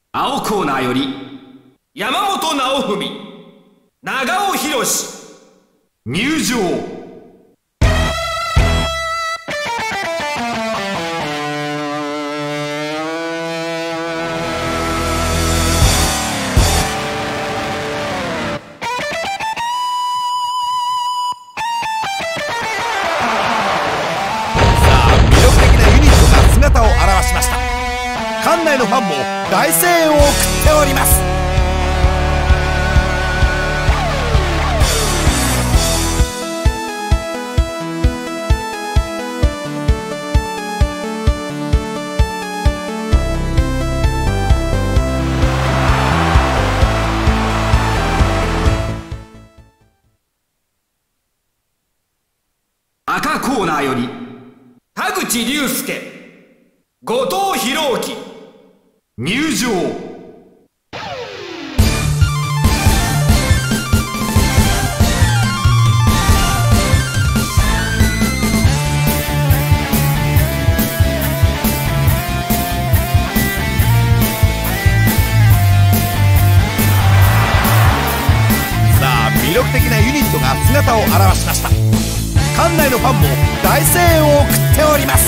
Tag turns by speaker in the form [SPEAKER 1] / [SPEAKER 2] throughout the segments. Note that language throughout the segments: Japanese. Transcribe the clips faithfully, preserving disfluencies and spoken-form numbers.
[SPEAKER 1] 青コーナーより山本直文、長尾博入場。
[SPEAKER 2] 姿を現しました。館内のファンも大声援を送っております。
[SPEAKER 1] 赤コーナーより田口竜介、後藤弘樹入場。
[SPEAKER 2] さあ魅力的なユニットが姿を現しました。館内のファンも大声援を送っております。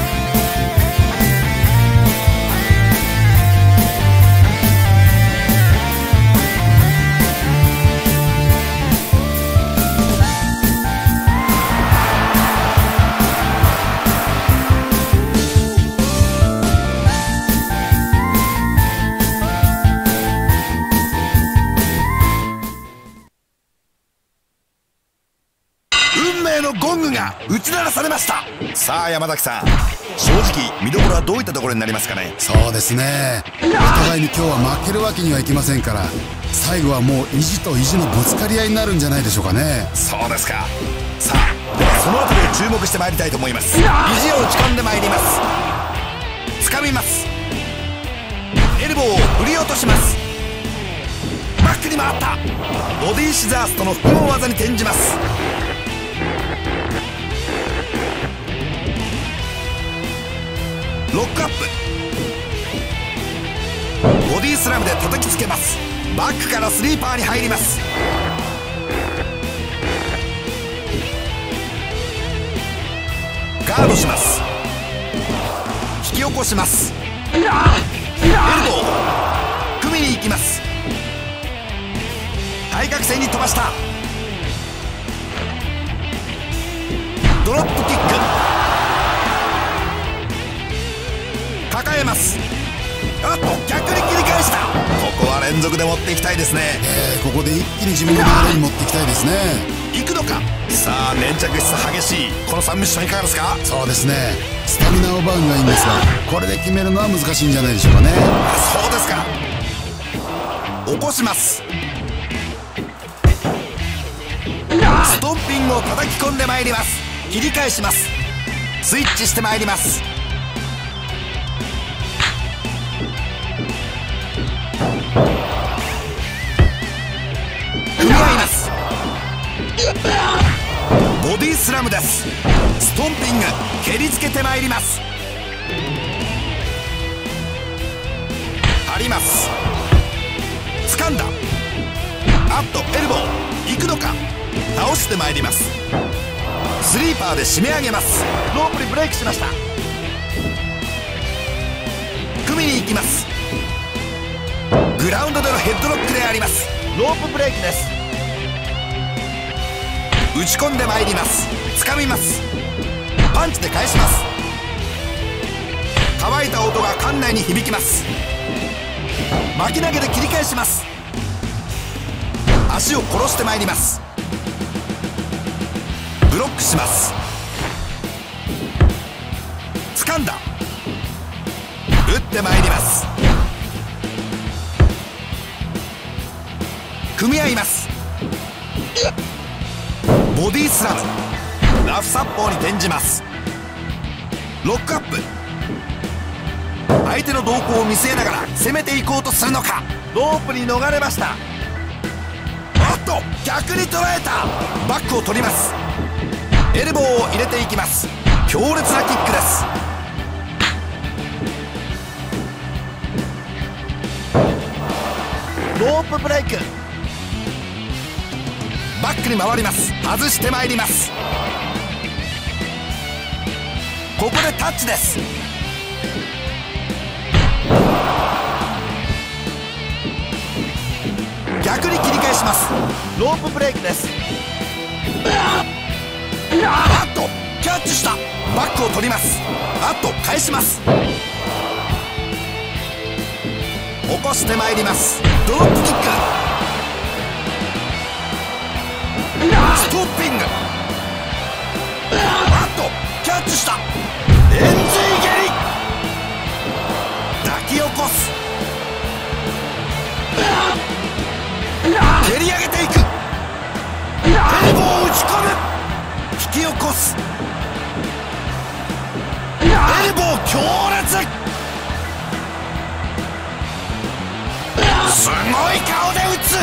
[SPEAKER 2] 運命のゴングが打ち鳴らされました。さあ山崎さん、正直見どころはどういったところになりますかね。
[SPEAKER 3] そうですね、お互いに今日は負けるわけにはいきませんから、最後はもう意地と意地のぶつかり合いになるんじゃないでしょうかね。
[SPEAKER 2] そうですか。さあではその後で注目してまいりたいと思います。意地を打ち込んでまいります。掴みます。エルボーを振り落とします。バックに回った。ボディシザースとの複合技に転じます。ロックアップ、ボディスラムで叩きつけます。バックからスリーパーに入ります。ガードします。引き起こします。エルボー組みに行きます。対角線に飛ばした。ドロップキック、抱えます。あっと逆に切り返した。ここは連続で持っていきたいですね。
[SPEAKER 3] えー、ここで一気に自分の流れに持っていきたいですね。
[SPEAKER 2] 行くのか。さあ粘着質激しいこのさんミッションいかがですか。
[SPEAKER 3] そうですね、スタミナを奪うのがいいんですが、これで決めるのは難しいんじゃないでしょうかね。
[SPEAKER 2] そうですか。起こします。ストンピングを叩き込んでまいります。切り返します。スイッチしてまいります。組み合います。ボディスラムです。ストンピング蹴りつけてまいります。張ります。掴んだ。あっとエルボー行くのか。倒してまいります。スリーパーで締め上げます。ロープにブレイクしました。組みに行きます。グラウンドでのヘッドロックであります。ロープブレイクです。打ち込んでまいります。掴みます。パンチで返します。乾いた音が館内に響きます。巻き投げで切り返します。足を殺してまいります。ブロックします。掴んだ。打ってまいります。組み合います。ボディスラム、ラフサッポーに転じます。ロックアップ、相手の動向を見据えながら攻めていこうとするのか。ロープに逃れました。おっと逆に捉えた。バックを取ります。エルボーを入れていきます。強烈なキックです。 ープブレイク。バックに回ります。外してまいります。ここでタッチです。逆に切り返します。ロープブレイクです。あっとキャッチした。バックを取ります。あっと返します。起こしてまいります。ドロップキック、ストッピング、あっとキャッチした。円髄蹴り、抱き起こす。蹴り上げていく。エルボーを打ち込む。引き起こす。エルボー強烈。すごい顔で打つ。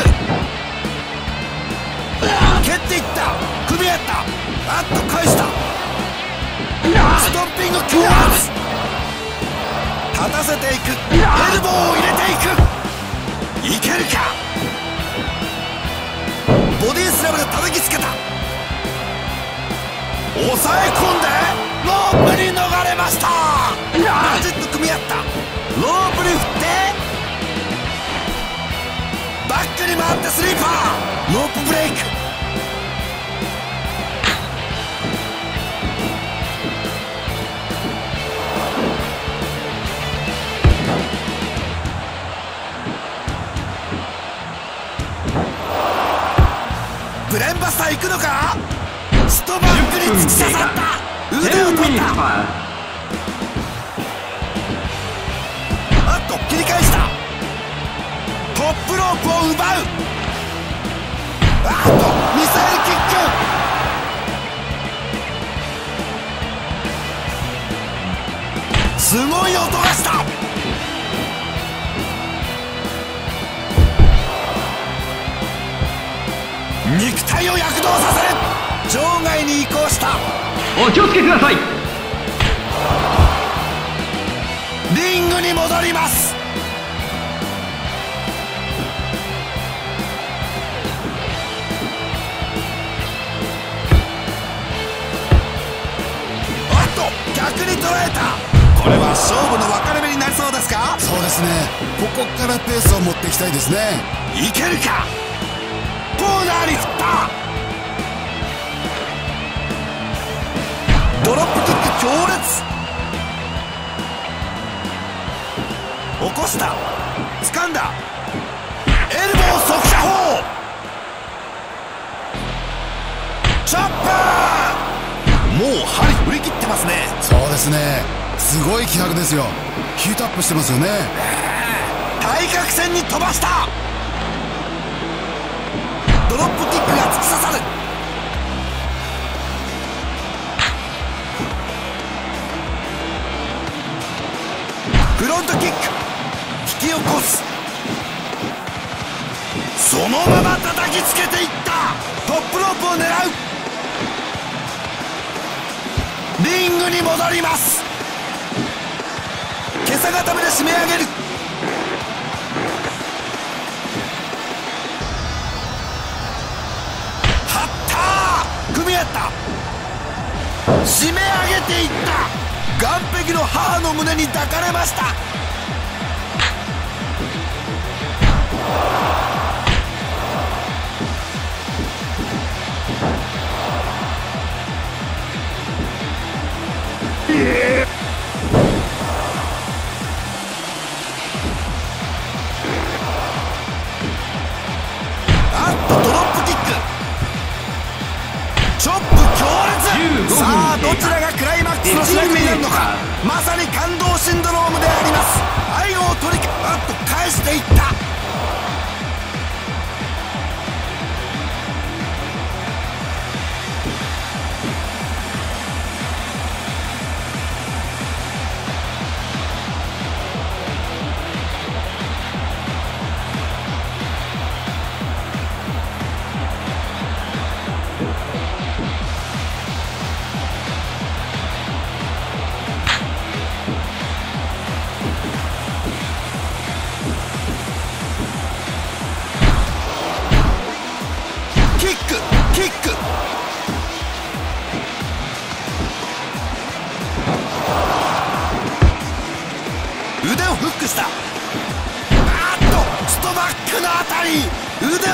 [SPEAKER 2] 蹴っていった。組み合った。あっと返した。ストッピング強烈。立たせていく。エルボーを入れていく。いけるか。ボディスラムで叩きつけた。抑え込んでロープに逃れました。バチッと組み合った。ロープに振ってバックに回ってスリーパー。ロープブレイク。ブレンバスター行くのか。ストバックに突き刺さった。腕を取った。あっと切り返した。トップロープを奪う。あっとミサイルキック。すごい音がした。肉体を躍動させる。場外に移行した。
[SPEAKER 1] お気をつけください。
[SPEAKER 2] リングに戻ります。あっと逆に捉えた。これは勝負の分かれ目になりそうですか。
[SPEAKER 3] そうですね、ここからペースを持っていきたいですね。
[SPEAKER 2] いけるか。コーナーに振った。ドロップキック強烈。起こした。掴んだ。エルボー速射砲。チョッパー。もう針振り切ってますね。
[SPEAKER 3] そうですね、すごい気迫ですよ。ヒートアップしてますよね。
[SPEAKER 2] 対角線に飛ばした。ドロップキックが突き刺さる。フロントキック引き起こす。そのまま叩きつけていった。トップロープを狙う。リングに戻ります。袈裟固めで締め上げる。張った。組み合った。締め上げていった。岸壁の母の胸に抱かれました。あっとドロップキック。チョップ強烈。さあどちらがクライマックスの主役になるのか。まさに感動シンドロームであります。背後を取りあっと返していった。 腕をフックした。あっとストバックのあたり、腕を取った。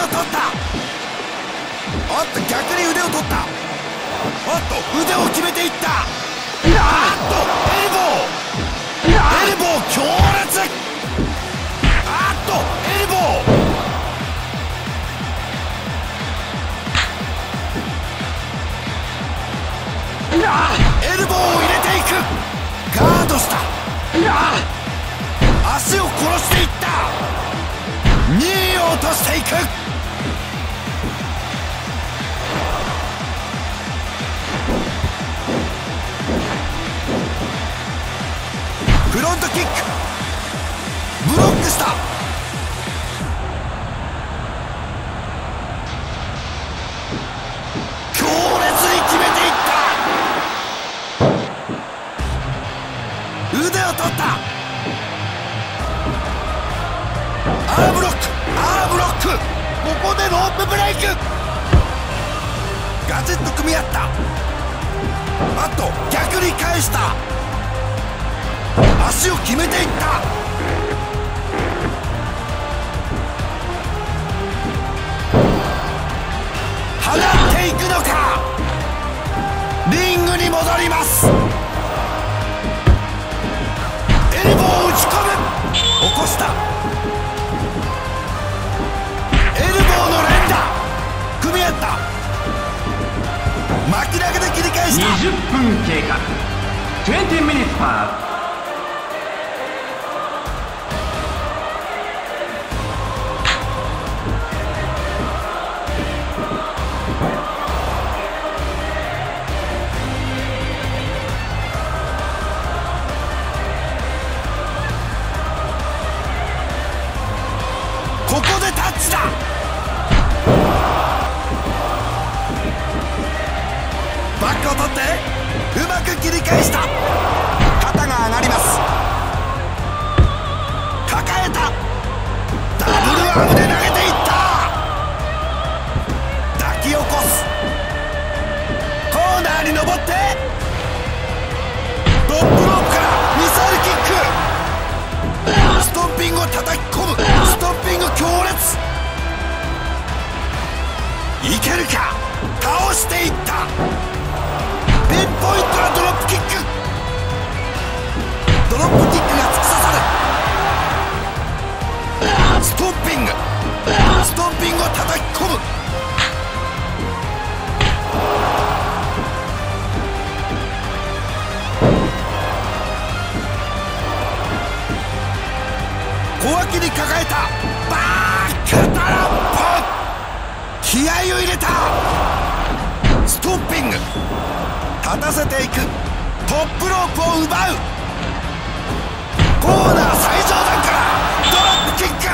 [SPEAKER 2] おっと逆に腕を取った。おっと腕を決めていった。あっとエルボー、エルボー強烈。あっとエルボー、エルボーを入れていく。ガードした。足を殺していった。にいを落としていく。フロントキック、ブロックした。強烈に決めていった。腕を取った。アーブロック、アーブロック、ここでロープブレイク。ガチッと組み合った。あと逆に返した。足を決めていった。放っていくのか。リングに戻ります。エルボーを打ち込む。起こした。エルボーの連打、組み合った。巻き投げで切り返した。
[SPEAKER 1] にじゅっぷん経過。にじゅうミニッツパー。
[SPEAKER 2] ここでタッチだ。バックを取ってうまく切り返した。肩が上がります。抱えた。ダブルアームで投げていった。抱き起こす。コーナーに登ってトップロープからミサイルキック。ストンピングを叩き込む。ストンピング強烈。いけるか。倒していった。ピンポイントなドロップキック。ドロップキックが突き刺さる。ストンピング、ストンピングを叩き込む。小脇に抱えた。バークドロップ。気合を入れた。ストンピング、立たせていく。トップロープを奪う。コーナー最上段からドロップキック。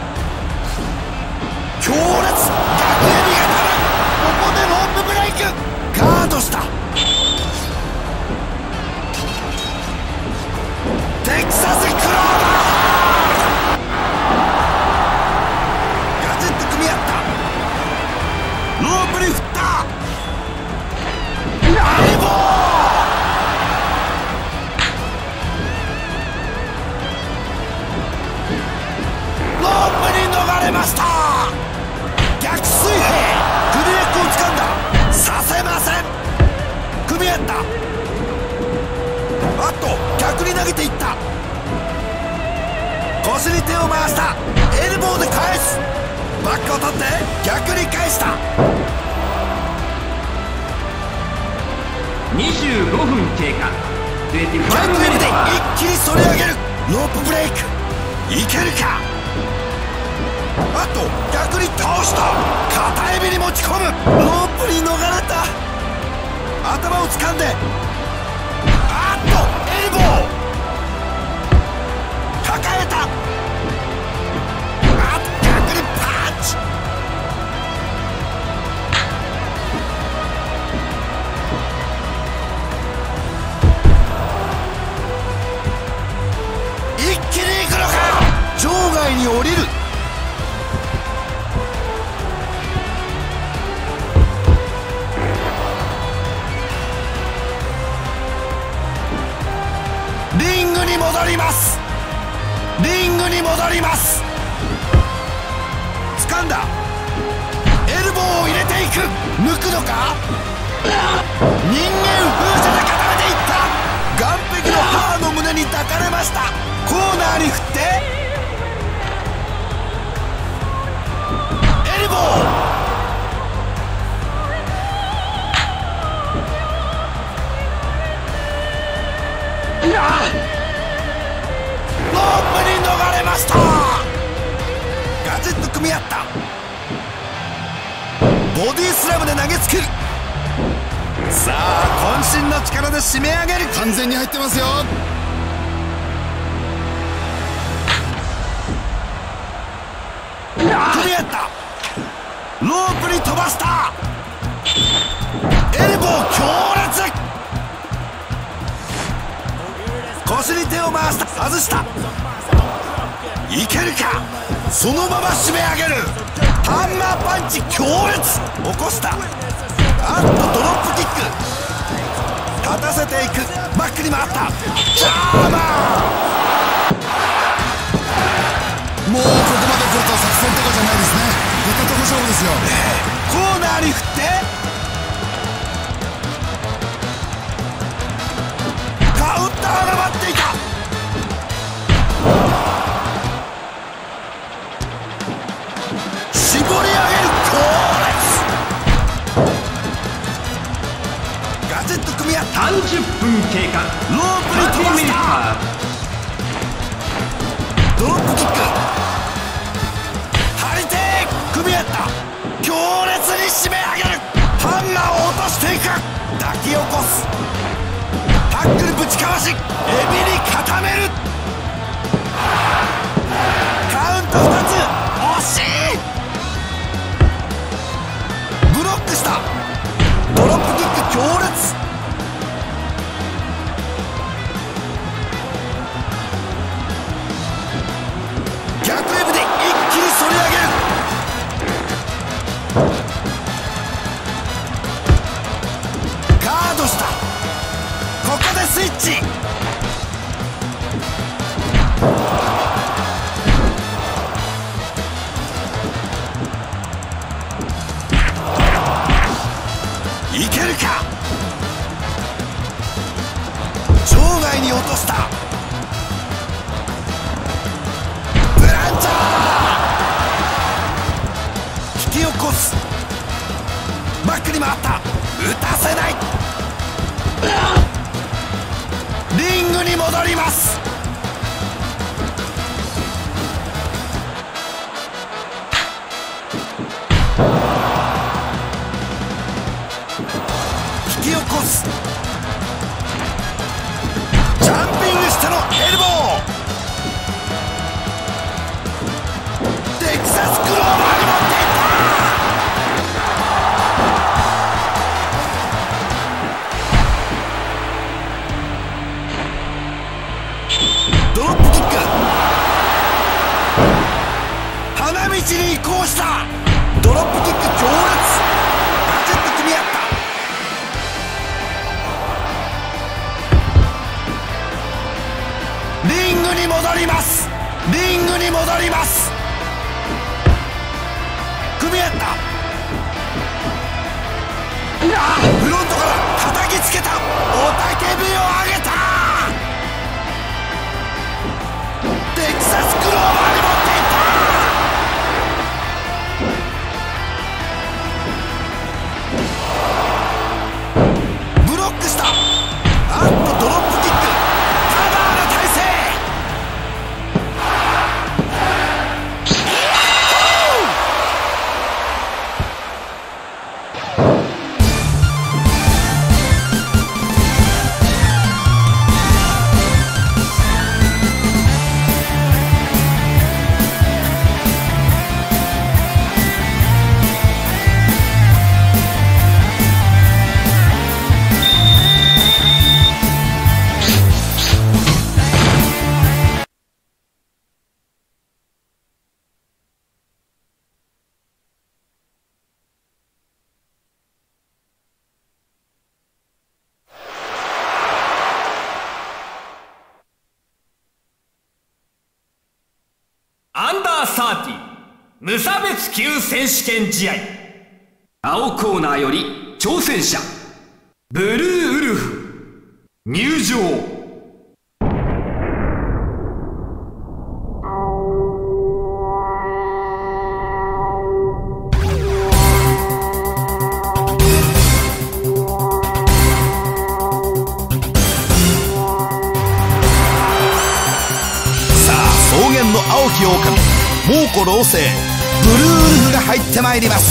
[SPEAKER 2] 強烈。逆エビが当たる。ここでロープブレイク。ガードした。テキサスクローバー。ガチッと組み合った。ロープに振った。エルボー。ロープに逃れました。逆水平。首ネックを掴んだ。させません。組み合った。あと逆に投げていった。腰に手を回した。エルボーで返す。バックを取って逆に返した。
[SPEAKER 1] にじゅうごふん経過。
[SPEAKER 2] 逆エビで一気に反り上げる。ロープブレイク。いけるか。あと逆に倒した。片エビに持ち込む。ロープに逃れた。頭を掴んで、あっとエルボー。抱えた。あっと逆にパンチ。一気に行くのか。場外に降りる。リングに戻ります。 リングに戻ります。掴んだ。エルボーを入れていく。抜くのか。人間風車で固めていった。岸壁の母の胸に抱かれました。コーナーに振ってエルボー。ロープに逃れました。ガジェット組み合った。ボディスラムで投げつける。さあ渾身の力で締め上げる。
[SPEAKER 3] 完全に入ってますよ。
[SPEAKER 2] 組み合った。ロープに飛ばした。エルボー強烈。腰に手を回した。外した。いけるか。そのまま締め上げる。ハンマーパンチ強烈。起こした。あっとドロップキック。立たせていく。バックに回った。ジャーマ
[SPEAKER 3] ー。もうここまで来ると作戦とかじゃないですね。出たとこ勝負ですよ。
[SPEAKER 2] コーナーに振ってカウンターが待っていた。絞り上げる。強烈。ガジェット組み合った。
[SPEAKER 1] さんじゅっぷん経過。
[SPEAKER 2] ロープに飛ばした。ドロップキック。張り手組み合った。強烈に締め上げる。ハンマーを落としていく。抱き起こす。タックルぶちかわしエビに固める。カウントふたつ。惜しい。ブロックした。ドロップキック強烈。逆エビで一気に反り上げる。ガードした。ここでスイッチ。いけるか。場外に落とした。ブランチャー。引き起こす。バックに回った。打たせない。リングに戻ります。引き起こす。ジャンピングしてのエルボー。テキサスクローバーに持っていった。ドロップキック。花道に移行した。ドロップキック強烈。ガジェット組み合った。リングに戻ります。リングに戻ります。組み合った。フロントから叩きつけた。雄たけびを上げた。テキサスクローバーに持っていった。ブロックした。あっとドロップキック。カバーの体勢。
[SPEAKER 1] サーティ無差別級選手権試合。青コーナーより挑戦者ブルーウルフ入場。
[SPEAKER 2] 草原の青き狼猛虎老成ブルーウルフが入ってまいります。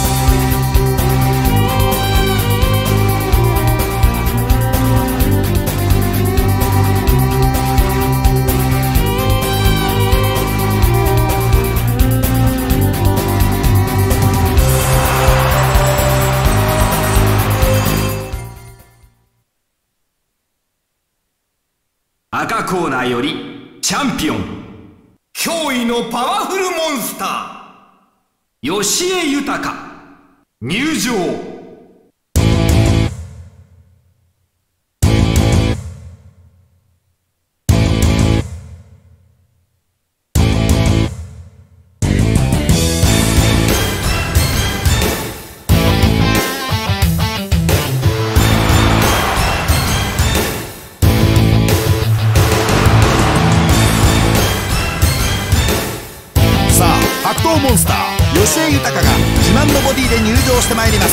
[SPEAKER 1] 赤コーナーよりチャンピオン驚異のパワフルモンスター吉江豊入場。
[SPEAKER 2] 格闘モンスター吉江豊が自慢のボディで入場してまいります。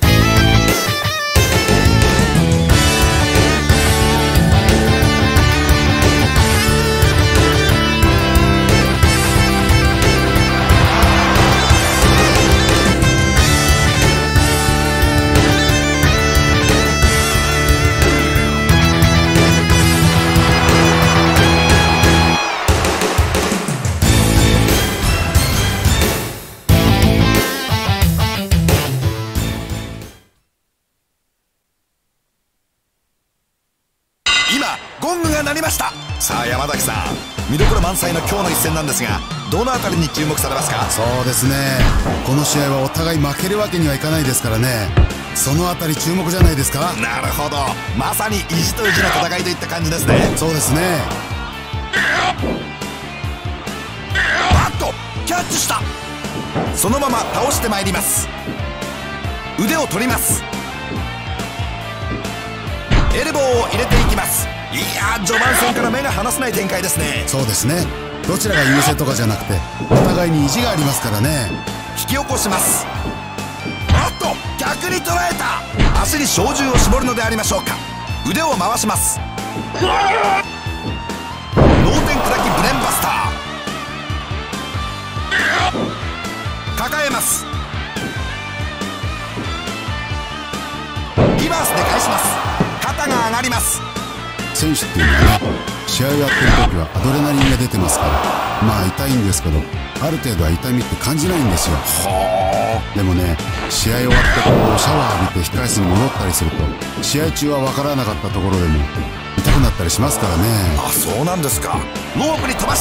[SPEAKER 2] 今ゴングが鳴りました。さあ山崎さん、見どころ満載の今日の一戦なんですが、どのあたりに注目されますか？
[SPEAKER 3] そうですね、この試合はお互い負けるわけにはいかないですからね、そのあたり注目じゃないですか。
[SPEAKER 2] なるほど、まさに意地と意地の戦いといった感じですね。
[SPEAKER 3] そうですね。
[SPEAKER 2] バッとキャッチした。そのまま倒してまいります。腕を取ります。エルボーを入れていきます。いやー、序盤戦から目が離せない展開ですね。
[SPEAKER 3] そうですね、どちらが優勢とかじゃなくてお互いに意地がありますからね。
[SPEAKER 2] 引き起こします。あっと逆に捉えた。足に照準を絞るのでありましょうか。腕を回します。脳天砕きブレンバスター。抱えます。リバースで返します。肩が上がります。
[SPEAKER 3] 選手っていうのはね、試合をやってる時はアドレナリンが出てますから、まあ痛いんですけど、ある程度は痛みって感じないんですよ。でもね、試合終わってこうシャワー浴びて控え室に戻ったりすると、試合中は分からなかったところでも痛くなったりしますからね。
[SPEAKER 2] あ、そうなんですか。ロープに飛ばした。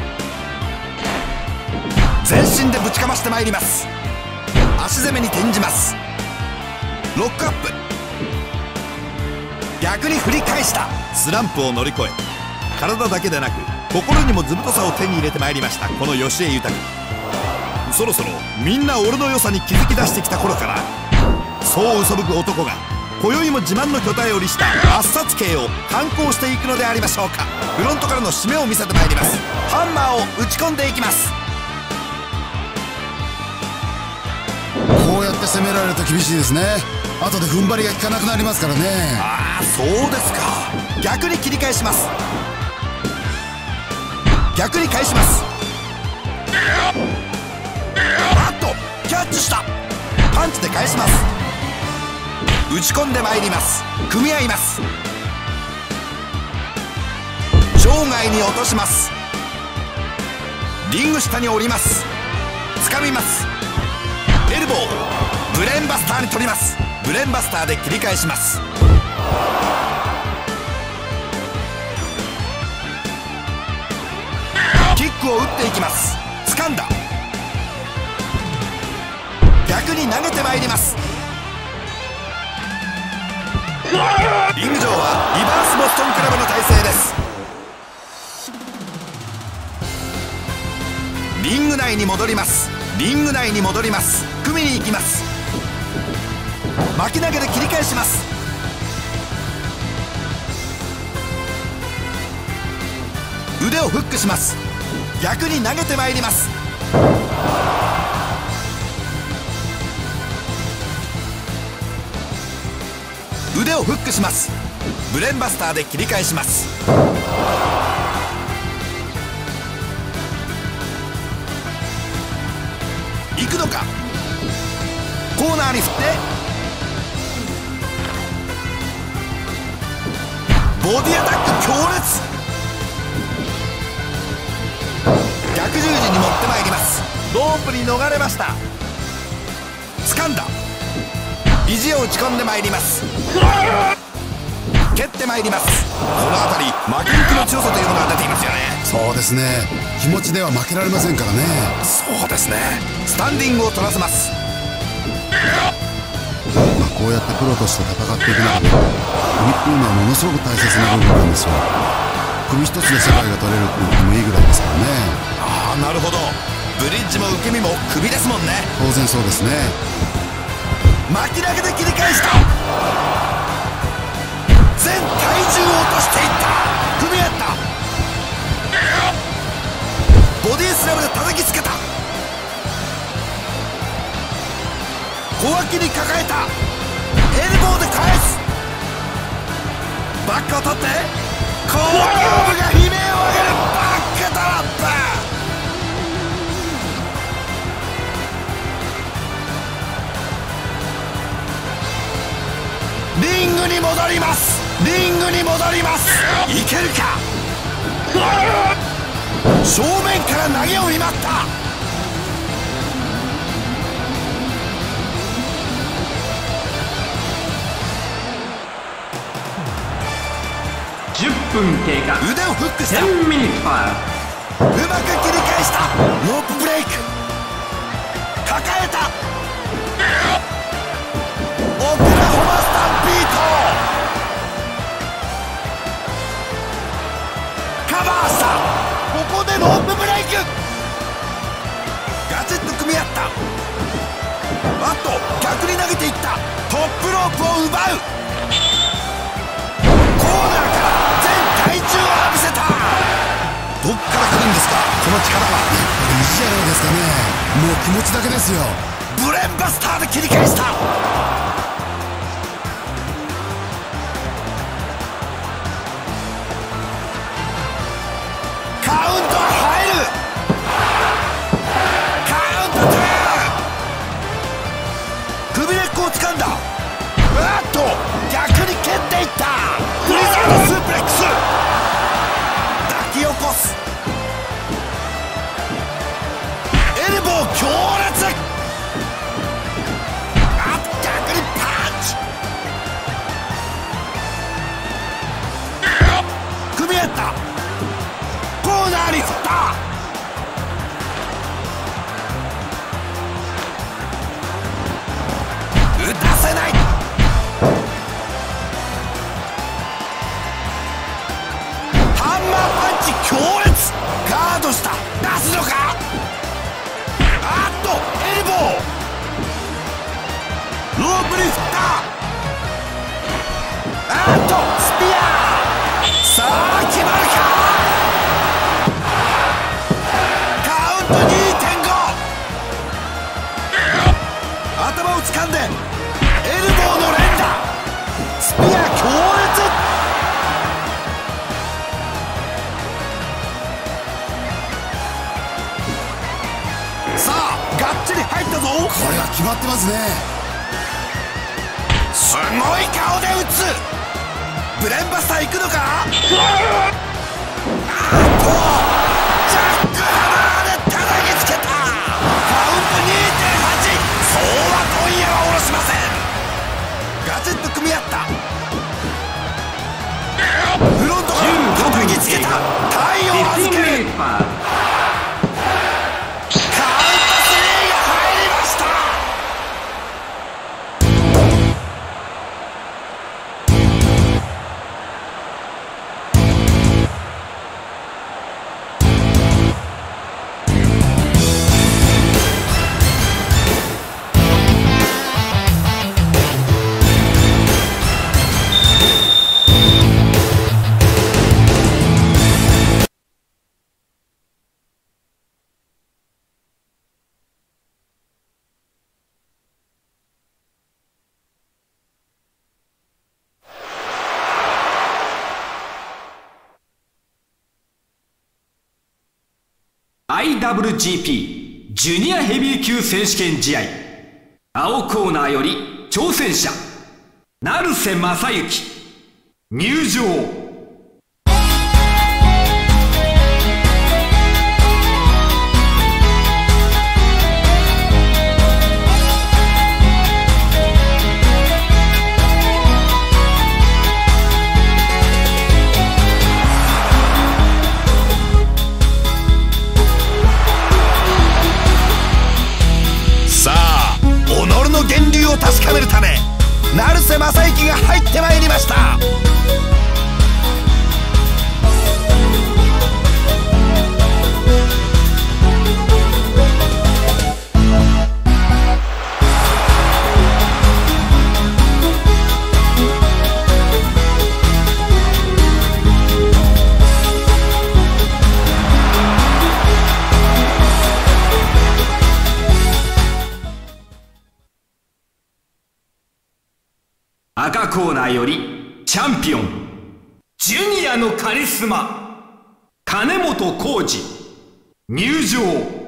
[SPEAKER 2] 全身でぶちかましてまいります。足攻めに転じます。ロックアップ。逆に振り返した。スランプを乗り越え、体だけでなく心にも図太さを手に入れてまいりました、この吉江豊。そろそろみんな俺の良さに気づき出してきた頃から、そう嘘吹く男が今宵も自慢の巨体を利した圧殺系を反抗していくのでありましょうか。フロントからの締めを見せてまいります。ハンマーを打ち込んでいきます。
[SPEAKER 3] こうやって攻められると厳しいですね。後で踏ん張りが効かなくなりますからね。
[SPEAKER 2] ああ、そうですか。逆に切り返します。逆に返します。あっとキャッチした。パンチで返します。打ち込んでまいります。組み合います。場外に落とします。リング下に降ります。掴みます。エルボーブレンバスターに取ります。ブレンバスターで切り返します。キックを打っていきます。掴んだ。逆に投げてまいります。リング上はリバースボストンクラブの体勢です。 ング内に戻ります。リング内に戻ります。組みに行きます。巻き投げで切り返します。腕をフックします。逆に投げてまいります。腕をフックします。ブレーンバスターで切り返します。行くのか。コーナーに振ってボディアタック強烈。逆十字に持ってまいります。ロープに逃れました。掴んだ。肘を打ち込んでまいります。蹴ってまいります。この辺り負けん気の強さというものが出ていますよね。
[SPEAKER 3] そうですね、気持ちでは負けられませんからね。
[SPEAKER 2] そうですね。スタンディングを取らせます。
[SPEAKER 3] まあ、こうやってプロとして戦っていく中で首っていうのはものすごく大切な部分なんですよ。首一つで世界が取れるって言ってもいいぐらいですからね。
[SPEAKER 2] ああ、なるほど。ブリッジも受け身も首ですもんね。
[SPEAKER 3] 当然そうですね。
[SPEAKER 2] 巻き投げで切り返した。全体重を落としていった。組み合った。ボディスラムで叩きつけた。小脇に抱えた。エルボーで返す。バックを取って後頭部が悲鳴を上げる。バックドロップ。リングに戻ります。リングに戻ります。いけるか。正面から投げを見舞った。
[SPEAKER 1] じゅっぷん経過。
[SPEAKER 2] 腕をフックした。
[SPEAKER 1] じゅうミニットパー。
[SPEAKER 2] うまく切り返した。ロープブレイク。抱えた。オクラホマスタンピート。カバーした。ここでロープブレイク。ガチッと組み合った。あと逆に投げていった。トップロープを奪う。コーナーから全体重を浴びせた。どっから来るんですか、この力は。
[SPEAKER 3] やっぱり意地じゃないですかね。もう気持ちだけですよ。
[SPEAKER 2] ブレーンバスターで切り返した。カウントは入る。カウントツー。首根っこを掴んだ。あっと逆に蹴っていった。フリザードスープレックス。抱き起こす。エルボー強烈。あっ逆にパンチ。組み合った。コーナーに振った。打たせない。ハンマーパンチ強烈。ガードした。出すのか。あっとエルボー。ロープに振った。あっとスピアー。さあ決まるか。カウント にてんご。 頭を掴んでエルボーの連打。スピア強烈。さあがっちり入ったぞ。
[SPEAKER 3] これは決まってますね。
[SPEAKER 2] すごい顔で打つ。ブレーンバスター行くのか。あっとジャックハマーで叩きつけた。カウント にてんはち。そうは今夜は下ろしません。ガチッと組み合った。フロントから叩きつけた。体を預ける。
[SPEAKER 1] アイダブリュージーピー ジュニアヘビー級選手権試合。青コーナーより挑戦者成瀬正幸入場。
[SPEAKER 2] 源流を確かめるため成瀬正幸が入ってまいりました。
[SPEAKER 1] 赤コーナーよりチャンピオンジュニアのカリスマ金本浩二入場。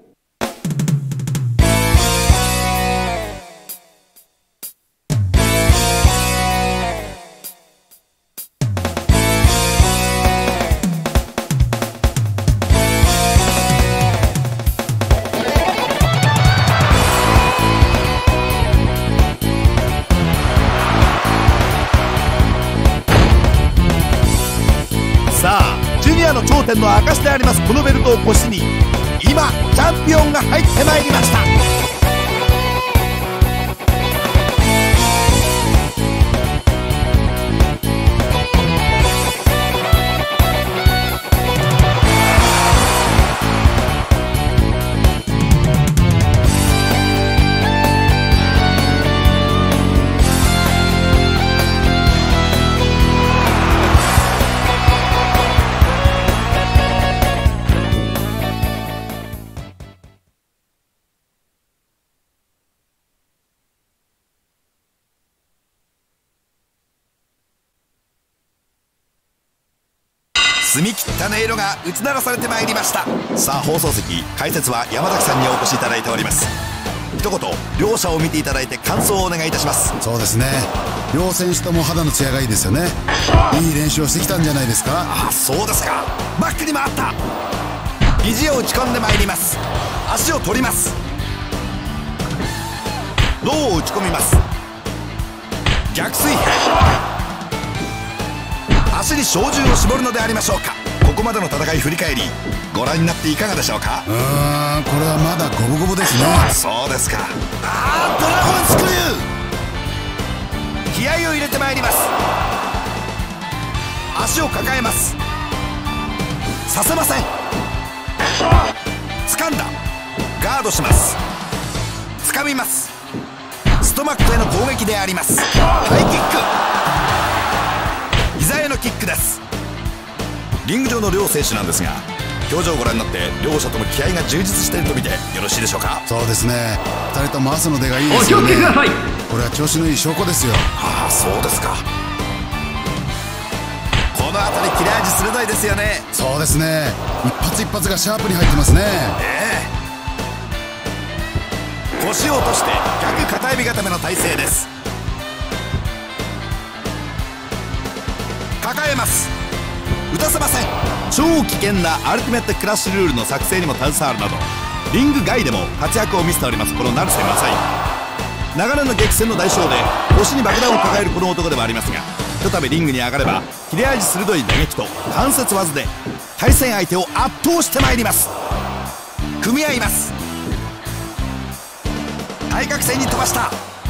[SPEAKER 2] の頂点の証でありますこのベルトを腰に今チャンピオンが入ってまいりました。澄み切った音色が打ち鳴らされてまいりました。さあ放送席解説は山崎さんにお越しいただいております。一言両者を見ていただいて感想をお願いいたします。
[SPEAKER 3] そうですね、両選手とも肌の艶がいいですよね。いい練習をしてきたんじゃないですか。
[SPEAKER 2] ああそうですか。バックに回った肘を打ち込んでまいります。足を取ります。胴を打ち込みます。逆水平足に照準を絞るのでありましょうか。ここまでの戦い振り返りご覧になっていかがでしょうか。
[SPEAKER 3] うーんこれはまだ五分五分ですね。
[SPEAKER 2] そうですか。ああドラゴンスクリュー気合を入れてまいります。足を抱えます。させません。掴んだガードします。掴みます。ストマックへの攻撃であります。ハイキック膝へのキックです。リング上の両選手なんですが表情をご覧になって両者とも気合が充実していると見てよろしいでしょうか。
[SPEAKER 3] そうですね、ふたりとも朝の出がいいですよね。
[SPEAKER 1] お気をつけください。
[SPEAKER 3] これは調子のいい証拠ですよ。
[SPEAKER 2] ああそうですか。この辺り切れ味鋭いですよね。
[SPEAKER 3] そうですね、一発一発がシャープに入ってますね。
[SPEAKER 2] ええ腰を落として逆片指固めの体勢です。抱えます。打たせません。超危険なアルティメットクラッシュルールの作成にも携わるなどリング外でも活躍を見せておりますこの成瀬正幸。長年の激戦の代償で腰に爆弾を抱えるこの男ではありますがひとたびリングに上がれば切れ味鋭い打撃と関節技で対戦相手を圧倒してまいります。組み合います。対角線に飛ばした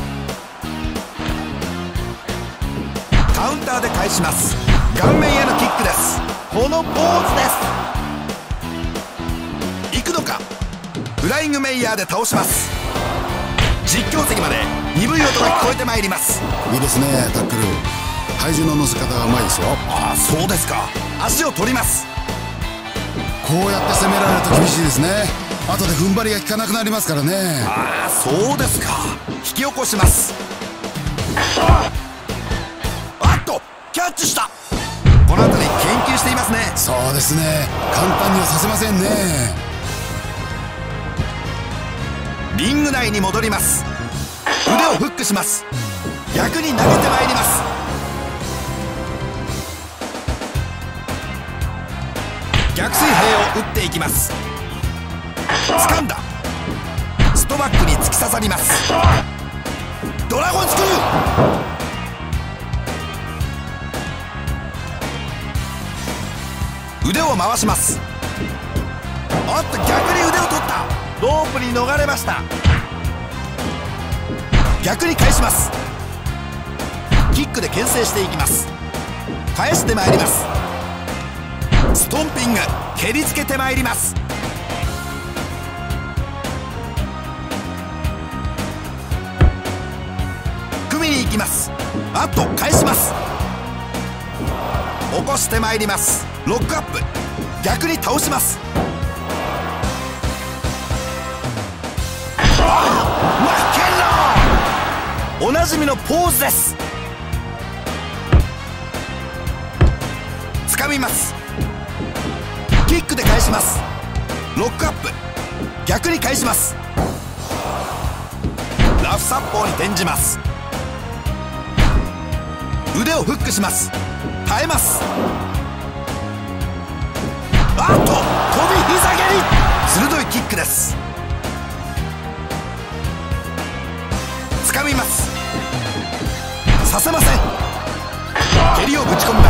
[SPEAKER 2] カウンターで返します。顔面へのキックです。このポーズです。行くのか。フライングメイヤーで倒します。実況席まで鈍い音が聞こえてまいります。
[SPEAKER 3] いいですねタックル、体重の乗せ方がうまいですよ。
[SPEAKER 2] ああそうですか。足を取ります。
[SPEAKER 3] こうやって攻められると厳しいですね。後で踏ん張りが効かなくなりますからね。
[SPEAKER 2] ああそうですか。引き起こします。あっとキャッチした。この辺り研究していますね。
[SPEAKER 3] そうですね、簡単にはさせませんね。
[SPEAKER 2] リング内に戻ります。腕をフックします。逆に投げてまいります。逆水平を打っていきます。掴んだ。ストバックに突き刺さります。ドラゴンスクリュー。腕を回します。おっと、逆に腕を取った。ロープに逃れました。逆に返します。キックで牽制していきます。返してまいります。ストンピング、蹴りつけてまいります。組みに行きます。あと返します。起こしてまいります。ロックアップ、逆に倒します。マッケンロー、おなじみのポーズです。掴みます。キックで返します。ロックアップ、逆に返します。ラフサッポーに転じます。腕をフックします。耐えます。あっと、飛び膝蹴り、鋭いキックです。掴みます。させません。蹴りをぶち込みます。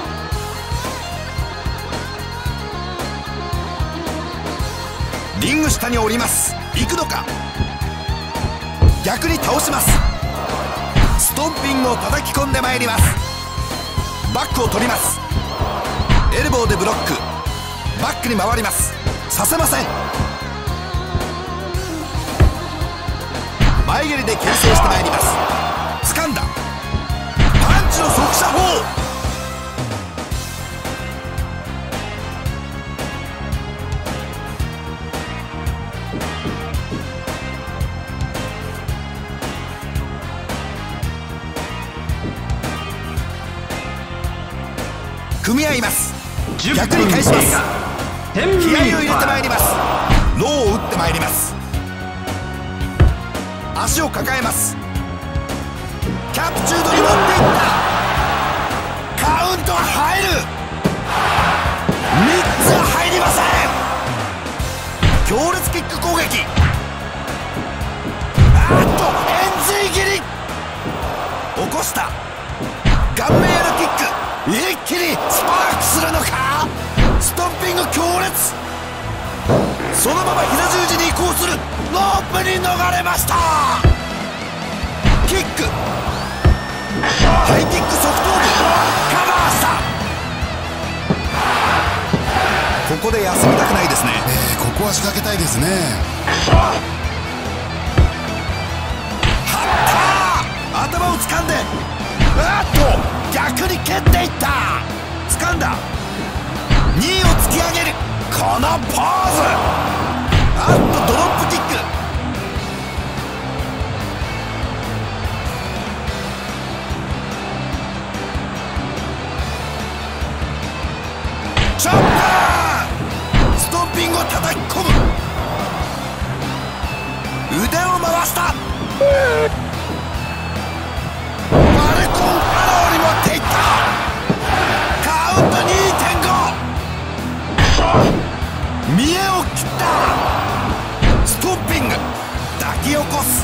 [SPEAKER 2] リング下に降ります。行くのか。逆に倒します。ストンピングを叩き込んでまいります。バックを取ります。エルボーでブロック、バックに回ります。させません。前蹴りで牽制してまいります。掴んだ。パンチの速射砲。組み合います。逆に返します。気合を入れてまいります。ローを打ってまいります。足を抱えます。キャプチュードに持っていった。カウントは入る。みっつは入りません。強烈キック攻撃。あっと、円髄切り。起こした。顔面へのキック、一気にスパークするのか。ストンピング強烈。そのまま膝十字に移行する。ロープに逃れました。キック、ハイキック側頭部、カバーした。ここで休みたくないですね。
[SPEAKER 3] えー、ここは仕掛けたいですね。
[SPEAKER 2] はった。頭を掴んで、あっと、逆に蹴っていった。掴んだ。にいを突き上げる。このポーズ。あっと、ドロップキック。チョッパー。ストンピングを叩き込む。腕を回した。マルコン・アローに持っていった。カウント にてんご。 見栄を切った。ストンピング、抱き起こす。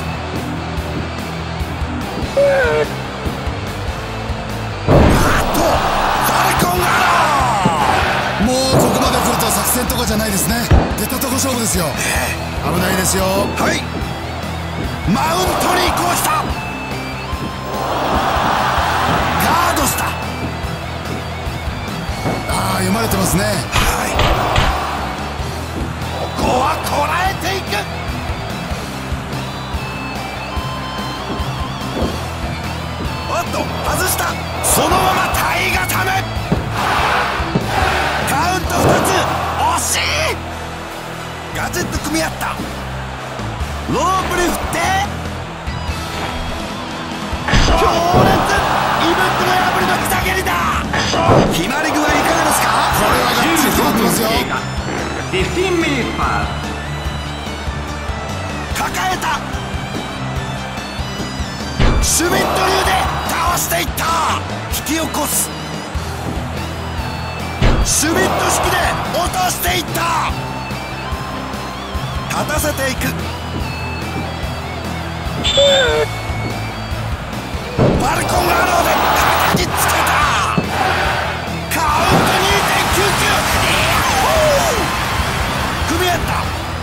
[SPEAKER 2] あとファルコン・アロー。
[SPEAKER 3] もうここまで来ると作戦とかじゃないですね。出たとこ勝負ですよ。危ないですよ。
[SPEAKER 2] はい、マウントに移行した。ガードした。
[SPEAKER 3] ああ、読まれてますね。
[SPEAKER 2] はい、ここはこらえていく。おっと、外した。そのまま体固め。カウントふたつ、惜しい。ガジェット組み合った。ロープに振って強烈、胃袋破りの膝蹴りだ。決まり具合いかがですか。
[SPEAKER 3] これはがっつり決まってますよ。
[SPEAKER 1] じゅうびょう経過。じゅうミニットパー。
[SPEAKER 2] カだ。シュミット流で倒していった。引き起こす。シュミット式で落としていった。立たせていく。バルコンアローで叩きつけた。カウント にてんきゅうきゅう。 組み合った。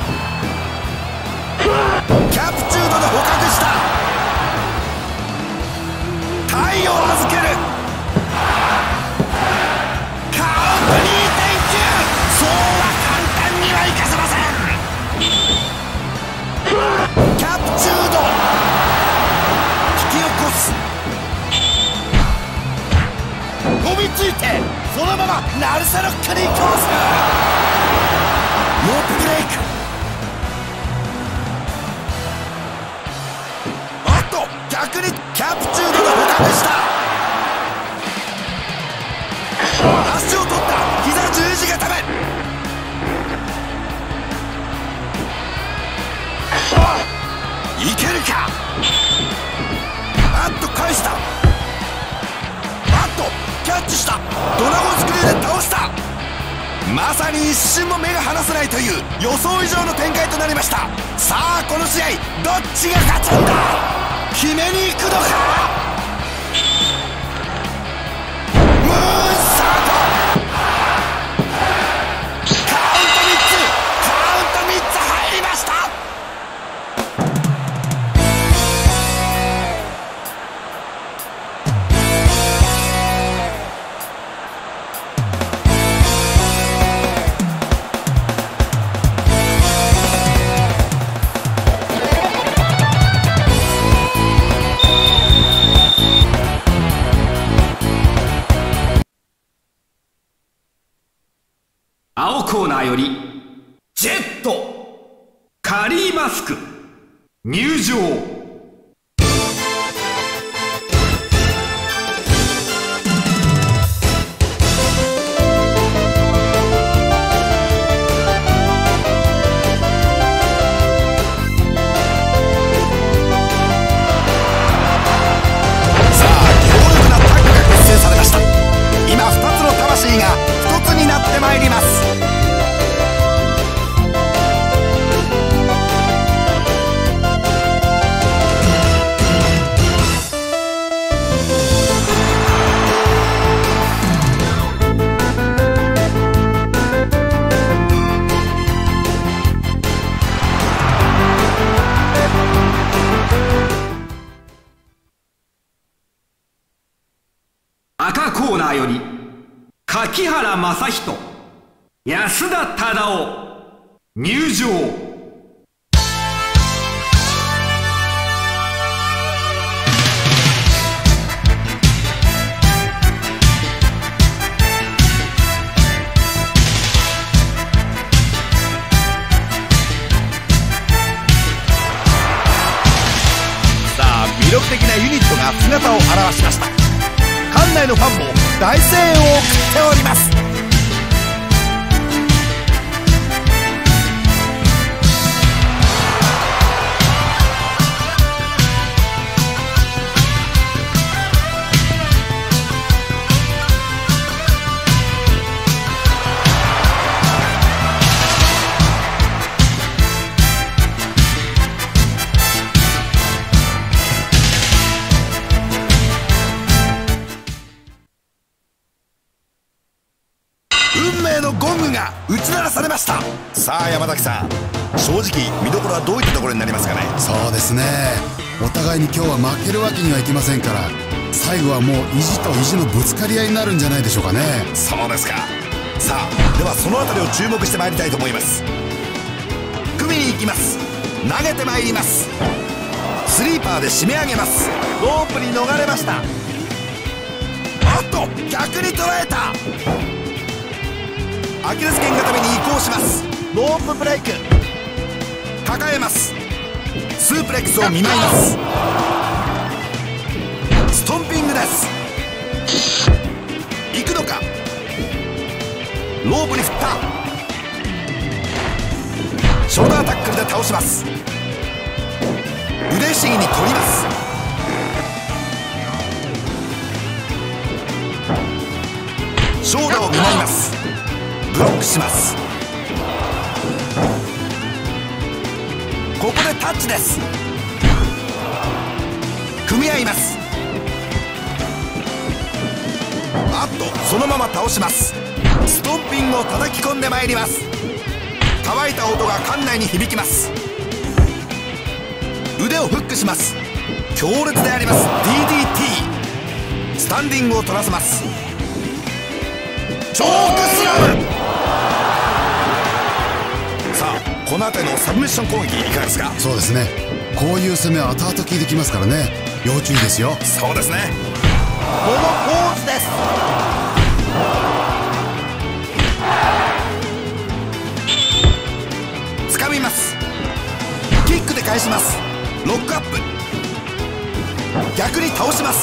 [SPEAKER 2] キャプチュードで捕獲した。体を預ける。カウント にてんきゅう。 そうは簡単にはいかせません。キャプチュード引き起こす。飛びついてそのままナルセロックにコース。ロープブレイク。あっと逆にキャプチュードが捕獲した。足を取った。膝十字固め。いけるか。あっと返した。あっとキャッチした。ドラゴンスクリューで倒した。まさに一瞬も目が離せないという予想以上の展開となりました。さあこの試合どっちが勝つんだ。決めに行くのか。ムーンサート。カウントみっつ。カウントみっつ入りました。
[SPEAKER 1] 青コーナーよりジェットカリーマスク入場。
[SPEAKER 2] さあ強力なタッグが結成されました。今ふたつの魂がひとつになってまいります。
[SPEAKER 1] 赤コーナーより柿原正人安田忠雄入場。
[SPEAKER 2] さあ魅力的なユニットが姿を現しました。館内のファンも大声援を送っております。運命のゴングが打ち鳴らされました。さあ山崎さん、正直見どころはどういったところになりますかね。
[SPEAKER 3] そうですね、お互いに今日は負けるわけにはいきませんから、最後はもう意地と意地のぶつかり合いになるんじゃないでしょうかね。
[SPEAKER 2] そうですか。さあではそのあたりを注目してまいりたいと思います。組みに行きます。投げてまいります。スリーパーで締め上げます。ロープに逃れました。あっと逆に捉えた。アキレス腱固めに移行します。ロープブレイク抱えます。スープレックスを見舞います。ストンピングです。行くのか。ロープに振った。ショルダータックルで倒します。 腕ひしぎに取ります。ショーダを見舞います。ブロックします。ここでタッチです。組み合います。あっとそのまま倒します。ストンピングを叩き込んでまいります。乾いた音が館内に響きます。腕をフックします。強烈であります。 ディーディーティー スタンディングを取らせます。チョークスラム。さあこの辺りのサブミッション攻撃いかがですか？
[SPEAKER 3] そうですね、こういう攻めは後々効いてきますからね、要注意ですよ。
[SPEAKER 2] そうですね、このポーズです。掴みます。キックで返します。ロックアップ、逆に倒します。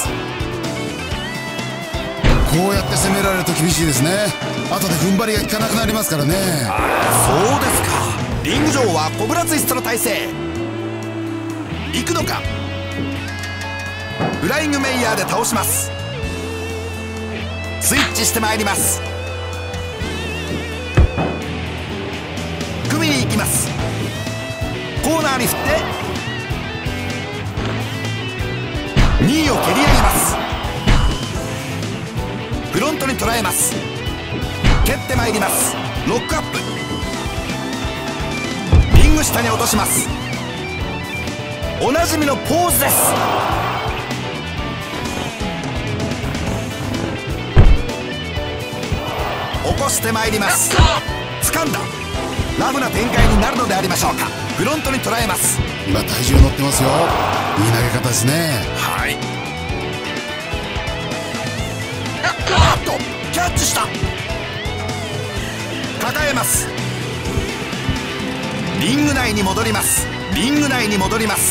[SPEAKER 3] こうやって攻められると厳しいですね。後で踏ん張りが効かなくなりますからね。
[SPEAKER 2] そうですか。リング上はコブラツイストの体勢。行くのか。フライングメイヤーで倒します。スイッチしてまいります。組みに行きます。コーナーに振ってにいを蹴り上げます。フロントに捉えます。蹴ってまいります。ロックアップ、リング下に落とします。おなじみのポーズです。起こしてまいります。掴んだ。ラフな展開になるのでありましょうか。フロントに捉えます。
[SPEAKER 3] 今体重乗ってますよ。いい投げ方ですね。
[SPEAKER 2] はい。あっとキャッチした。抱えます。リング内に戻ります。リング内に戻ります。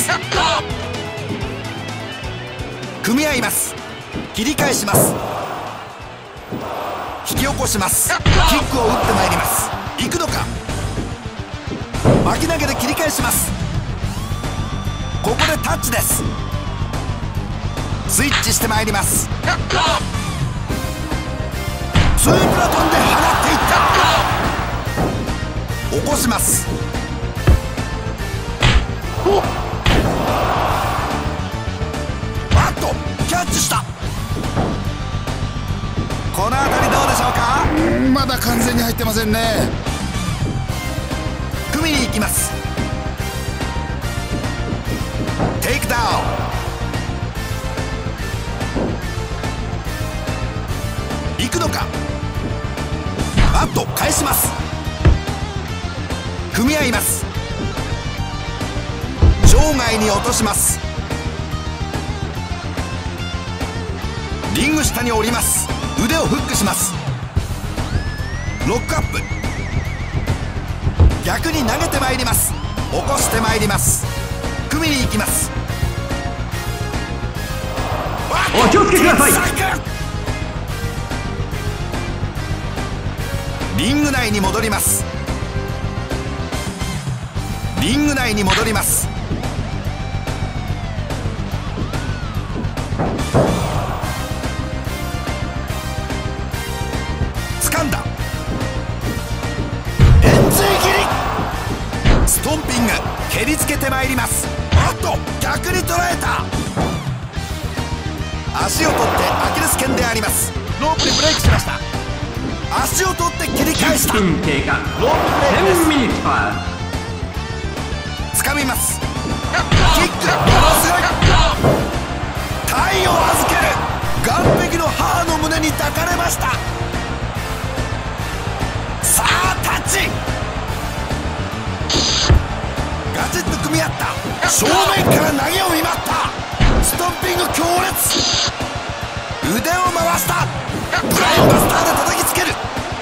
[SPEAKER 2] 組み合います。切り返します。引き起こします。キックを打ってまいります。行くのか。巻き投げで切り返します。ここでタッチです。スイッチしてまいります。スイープラ飛んで放っていった。起こします。あっとキャッチした。この辺りどうでしょうか。
[SPEAKER 3] まだ完全に入ってませんね。
[SPEAKER 2] 組みに行きます。テイクダウン。行くのか。あっと返します。組み合います。場外に落とします。リング下に降ります。腕をフックします。ロックアップ、逆に投げてまいります。起こしてまいります。組みに行きます。
[SPEAKER 1] お気をつけください。
[SPEAKER 2] リング内に戻ります。リング内に戻ります。掴んだ。円髄切り。ストンピング蹴りつけてまいります。あっと逆に捉えた。足を取ってアキレス腱であります。ロープでブレイクしました。足を取って切り返した。
[SPEAKER 1] じゅっぷん経過。
[SPEAKER 2] ロープブレイクです。
[SPEAKER 1] じゅうミニットパ
[SPEAKER 2] 掴みます。キックものすごい。体を預ける。岸壁の母の胸に抱かれました。さあタッチ。ガチッと組み合った。正面から投げを見舞った。ストンピング強烈。腕を回した。ブラインバスターで叩きつける。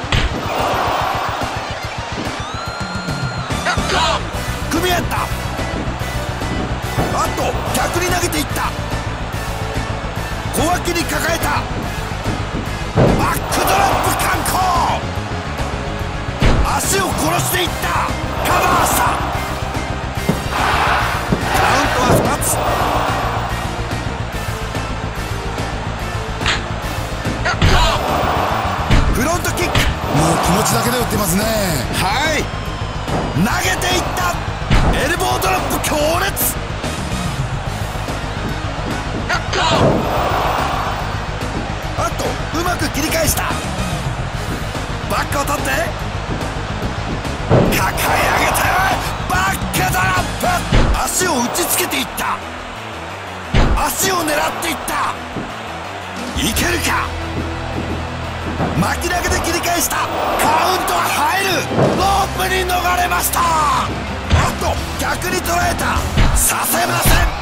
[SPEAKER 2] 組み合った。あと逆に投げていった。小脇に抱えた。バックドロップ観光。足を殺していった。カバーした。カウントはがふたつ。フロントキック。
[SPEAKER 3] もう気持ちだけで打ってますね。
[SPEAKER 2] はい、投げていった。エルボードロップ強烈。あとうまく切り返した。バックを取って抱え上げてバックドロップ。足を打ちつけていった。足を狙っていった。いけるか。巻き投げで切り返した。カウントは入る。ロープに逃れました。あっと逆に捉えた。させません。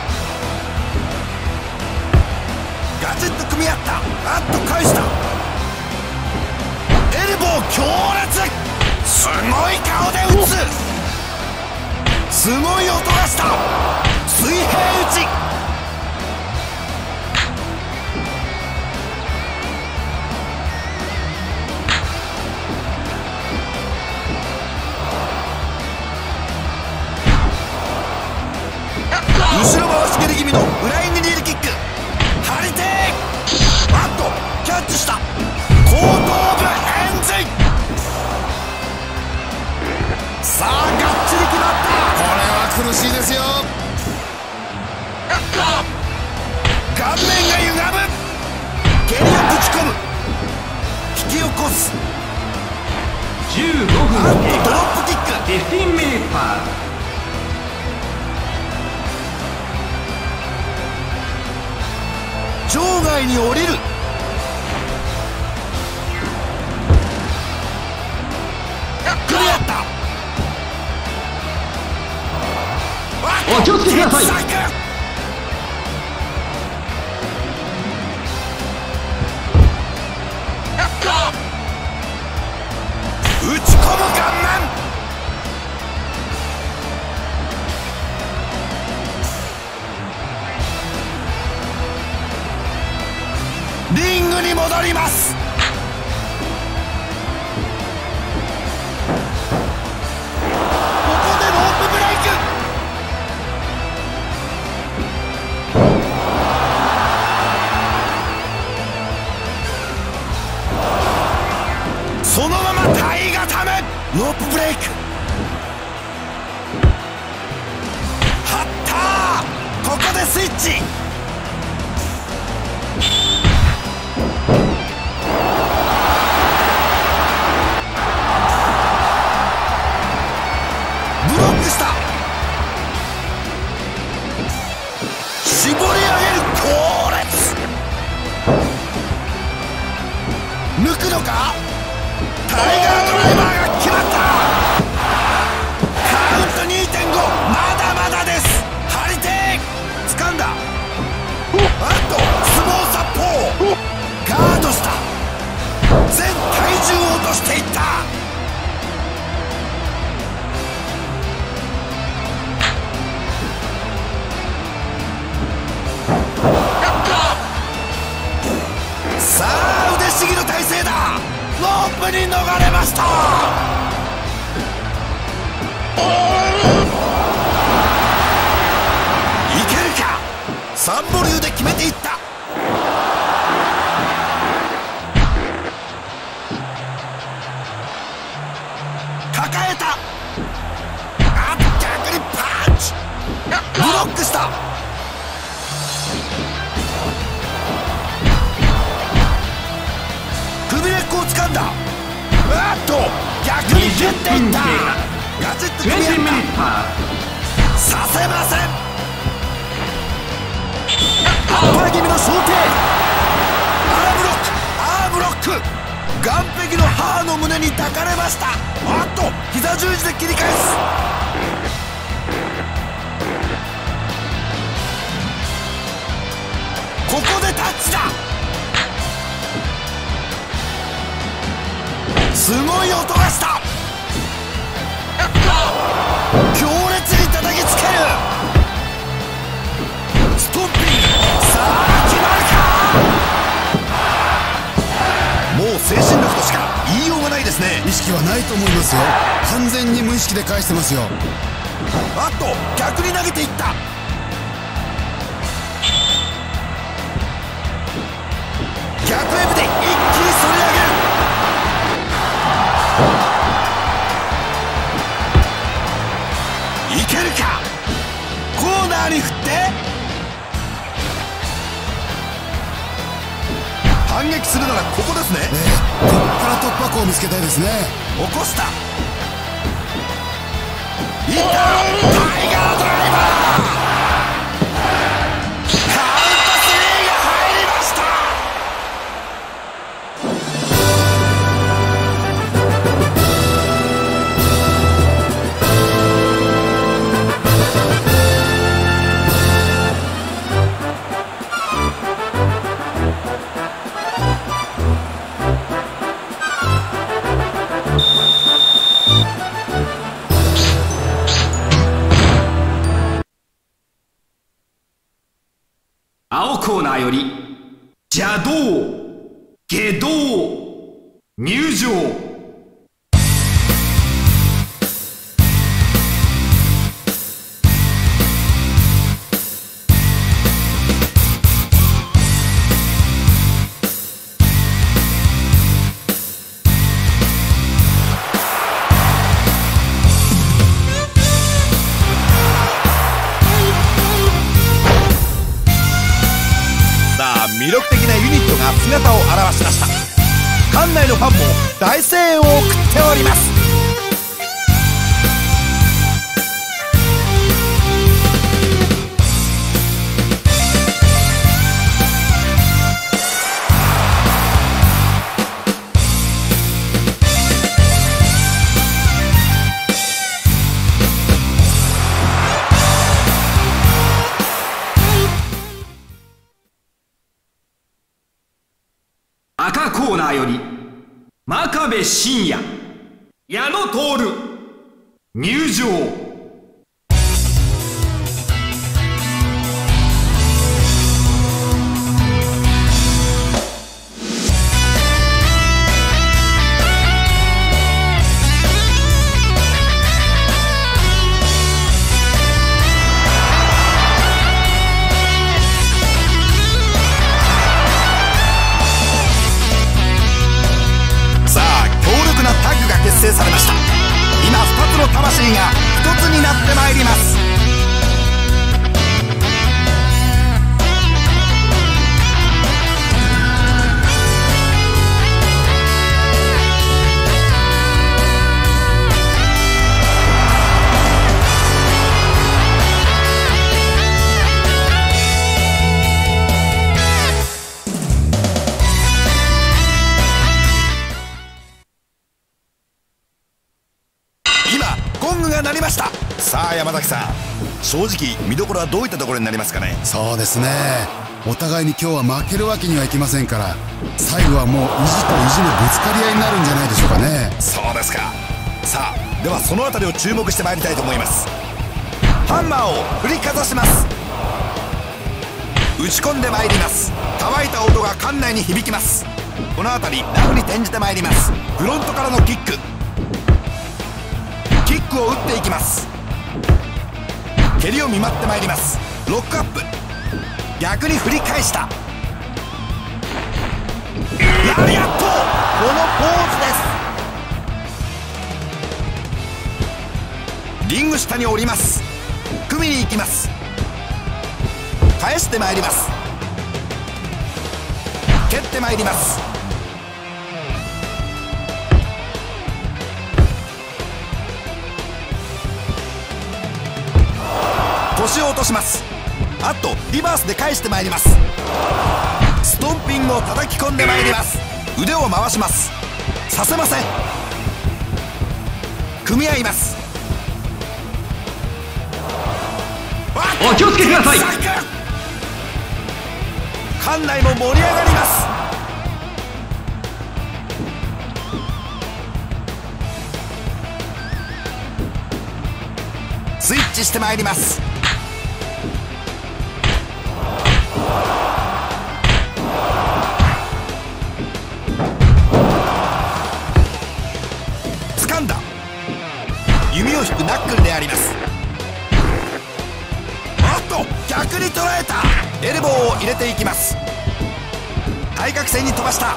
[SPEAKER 2] ガチッと組み合った。あっと返した。エルボー強烈。すごい顔で打つ。すごい音がした。水平打ち。後ろ回し蹴り気味のフライングニールキック。張り手。あっとキャッチした。後頭部エンジン。さあがっちり決まった。
[SPEAKER 3] これは苦しいですよ。
[SPEAKER 2] 顔面が歪む。蹴りをぶち込む。引き起こす。
[SPEAKER 1] じゅうごふん
[SPEAKER 2] あっと
[SPEAKER 1] 経
[SPEAKER 2] ドロ
[SPEAKER 1] 過。
[SPEAKER 2] ップキック。
[SPEAKER 1] じゅうごミニットパー。
[SPEAKER 2] 場外に降りる。組み合った。
[SPEAKER 1] お気をつけください。
[SPEAKER 2] 鉄柵。打ち込む顔面。リングに戻ります。ここでロープブレイク。そのまま体固め。ロープブレイク。張ったー。ここでスイッチ。ブロックした。絞り上げる強烈。抜くのか。タイガードライバーが決まった。カウント にてんご。 まだまだです。張り手。掴んだ。あっと相撲殺法。ガードした。全体重を落としていった。さあ腕しぎの体勢だ。ロープに逃れました。いけるか。サンボリューで決めていった。抱えた。あっ逆にパンチ。ブロックした。首根っこを掴んだ。あっと逆に蹴っていった。ガチッと組み合った。させません。アッパー気味の小手。アーブロック。アーブロック。岸壁の母の胸に抱かれました。あっと膝十字で切り返す。ここでタッチだ。すごい音がした。強烈に叩きつける。ストンピング。さあ決まるか。もう精神力としか言いようがないですね。
[SPEAKER 3] 意識はないと思いますよ。完全に無意識で返してますよ。
[SPEAKER 2] あっと逆に投げていった。 逆ウェブで一気に反り上げる。いけるか。コーナーに振って反撃するならここですね。
[SPEAKER 3] えー、ここから突破口を見つけたいですね。
[SPEAKER 2] 起こした。いったタイガードライバー。カウントスリーが入りました。
[SPEAKER 1] 青コーナーより邪道下道入場。
[SPEAKER 2] 魅力的なユニットが姿を現しました。館内のファンも大声援を送っております。
[SPEAKER 1] 赤コーナーより真壁真也矢野徹入場。
[SPEAKER 2] 結成されました。今ふたつの魂がひとつになってまいります。ゴングが鳴りました。さあ山崎さん、正直見どころはどういったところになりますかね。
[SPEAKER 3] そうですね、お互いに今日は負けるわけにはいきませんから、最後はもう意地と意地のぶつかり合いになるんじゃないでしょうかね。
[SPEAKER 2] そうですか。さあではそのあたりを注目してまいりたいと思います。ハンマーを振りかざします。打ち込んでまいります。乾いた音が館内に響きます。このあたりラフに転じてまいります。フロントからのキックキックを打っていきます。蹴りを見舞ってまいります。ロックアップ逆に振り返した。ラリアット、このポーズです。リング下に降ります。組みに行きます。返してまいります。蹴ってまいります。腰を落とします。あとリバースで返してまいります。ストンピングを叩き込んでまいります。腕を回します。させません。組み合います。
[SPEAKER 1] お気をつけください。
[SPEAKER 2] 館内も盛り上がります。スイッチしてまいります。掴んだ。弓を引くナックルであります。あっと逆に捉えた。エルボーを入れていきます。 対角線に飛ばした。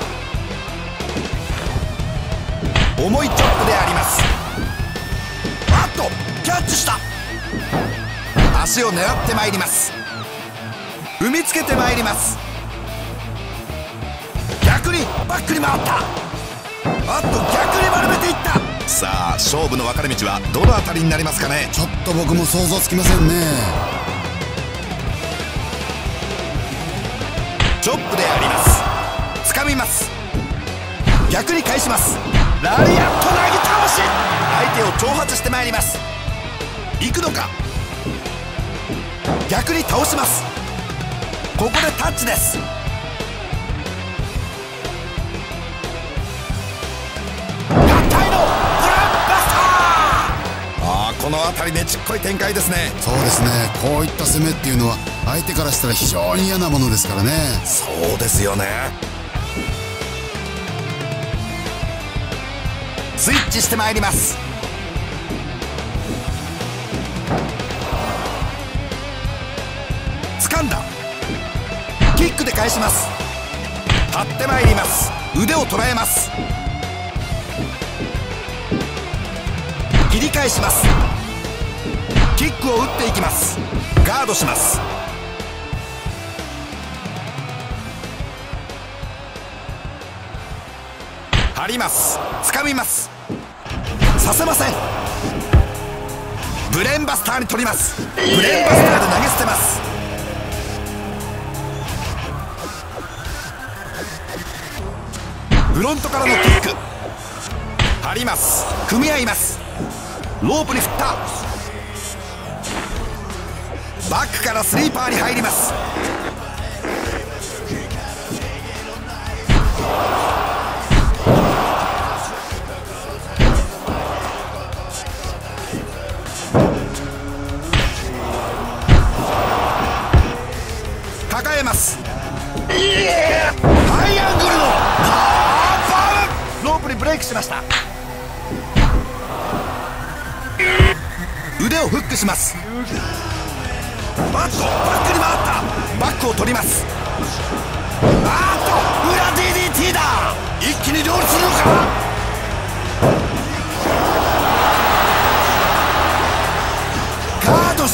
[SPEAKER 2] 重いチョップであります。あっとキャッチした。足を狙ってまいります。踏みつけてまいります。逆にバックに回った。あっと逆に丸めていった。さあ勝負の分かれ道はどの辺りになりますかね。
[SPEAKER 3] ちょっと僕も想像つきませんね。
[SPEAKER 2] チョップであります。掴みます。逆に返します。ラリアット投げ倒し。相手を挑発してまいります。行くのか。逆に倒します。ここでタッチです。合体のブラックバスター。ああこの辺りねちっこい展開ですね。
[SPEAKER 3] そうですね。こういった攻めっていうのは相手からしたら非常に嫌なものですからね。
[SPEAKER 2] そうですよね。スイッチしてまいります。掴んだ。キックで返します。張ってまいります。腕を捉えます。切り返します。キックを打っていきます。ガードします。張ります。掴みます。させません。ブレーンバスターに取ります。ブレーンバスターで投げ捨てます。フロントからのキック。張ります。組み合います。ロープに振った。バックからスリーパーに入ります。抱えます。ハイアングルのパーパーロープにブレイクしました。腕をフックします。バットバックに回った。バックを取ります。あーっと裏 ディーディーティー だ。一気に両立するのか。ガードした。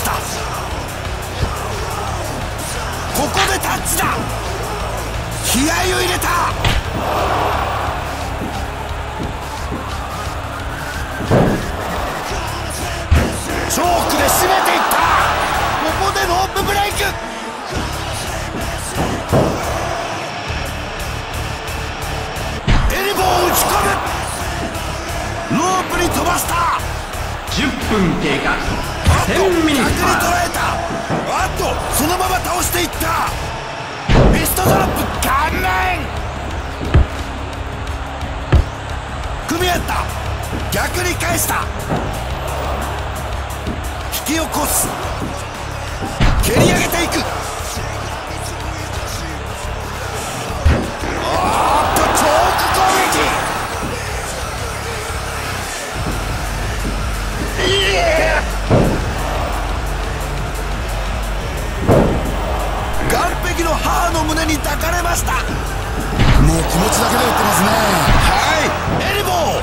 [SPEAKER 2] ここでタッチだ。気合を入れた。チョークで締めていった。ここでロープブレイク。エルボーを打ち込む。ロープに飛ばした。
[SPEAKER 1] じゅっぷん経過。
[SPEAKER 2] あっと逆に捉えた。あっとそのまま倒していった。ピストドロップ顔面。組み合った。逆に返した。引き起こす。蹴り上げていく。あーっとチョーク攻撃。岸壁の母の胸に抱かれました。
[SPEAKER 3] もう気持ちだけで打ってますね。
[SPEAKER 2] はいエルボー。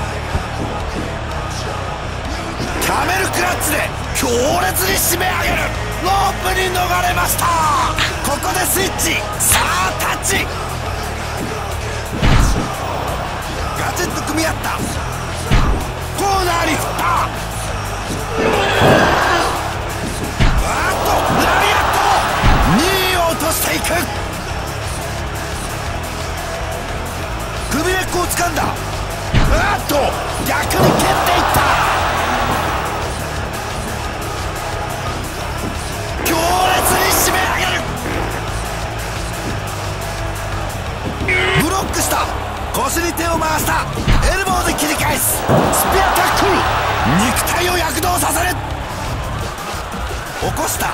[SPEAKER 2] キャメルクラッチで強烈に締め上げる。ロープに逃れました。ここでスイッチ。さあタッチ。ガチッと組み合った。コーナーに振った。あっとラリアット。にいを落としていく。首根っこを掴んだ。あっと逆に蹴っていった。強烈に締め上げる。ブロックした。腰に手を回した。エルボーで切り返す。スピアタックル。肉体を躍動させる。起こした。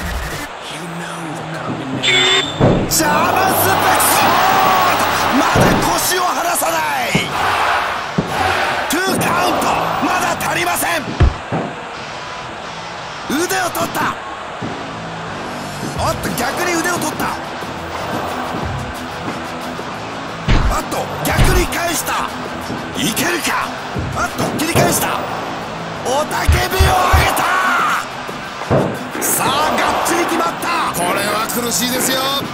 [SPEAKER 2] ジャーマンスープレックス。まだ腰を離さない。トゥーカウント。まだ足りません。腕を取った。おっと逆に腕を取った。 したいけるか。あっと切り返した雄たけびを上げた。さあがっちり決まった。
[SPEAKER 3] これは苦しいですよ。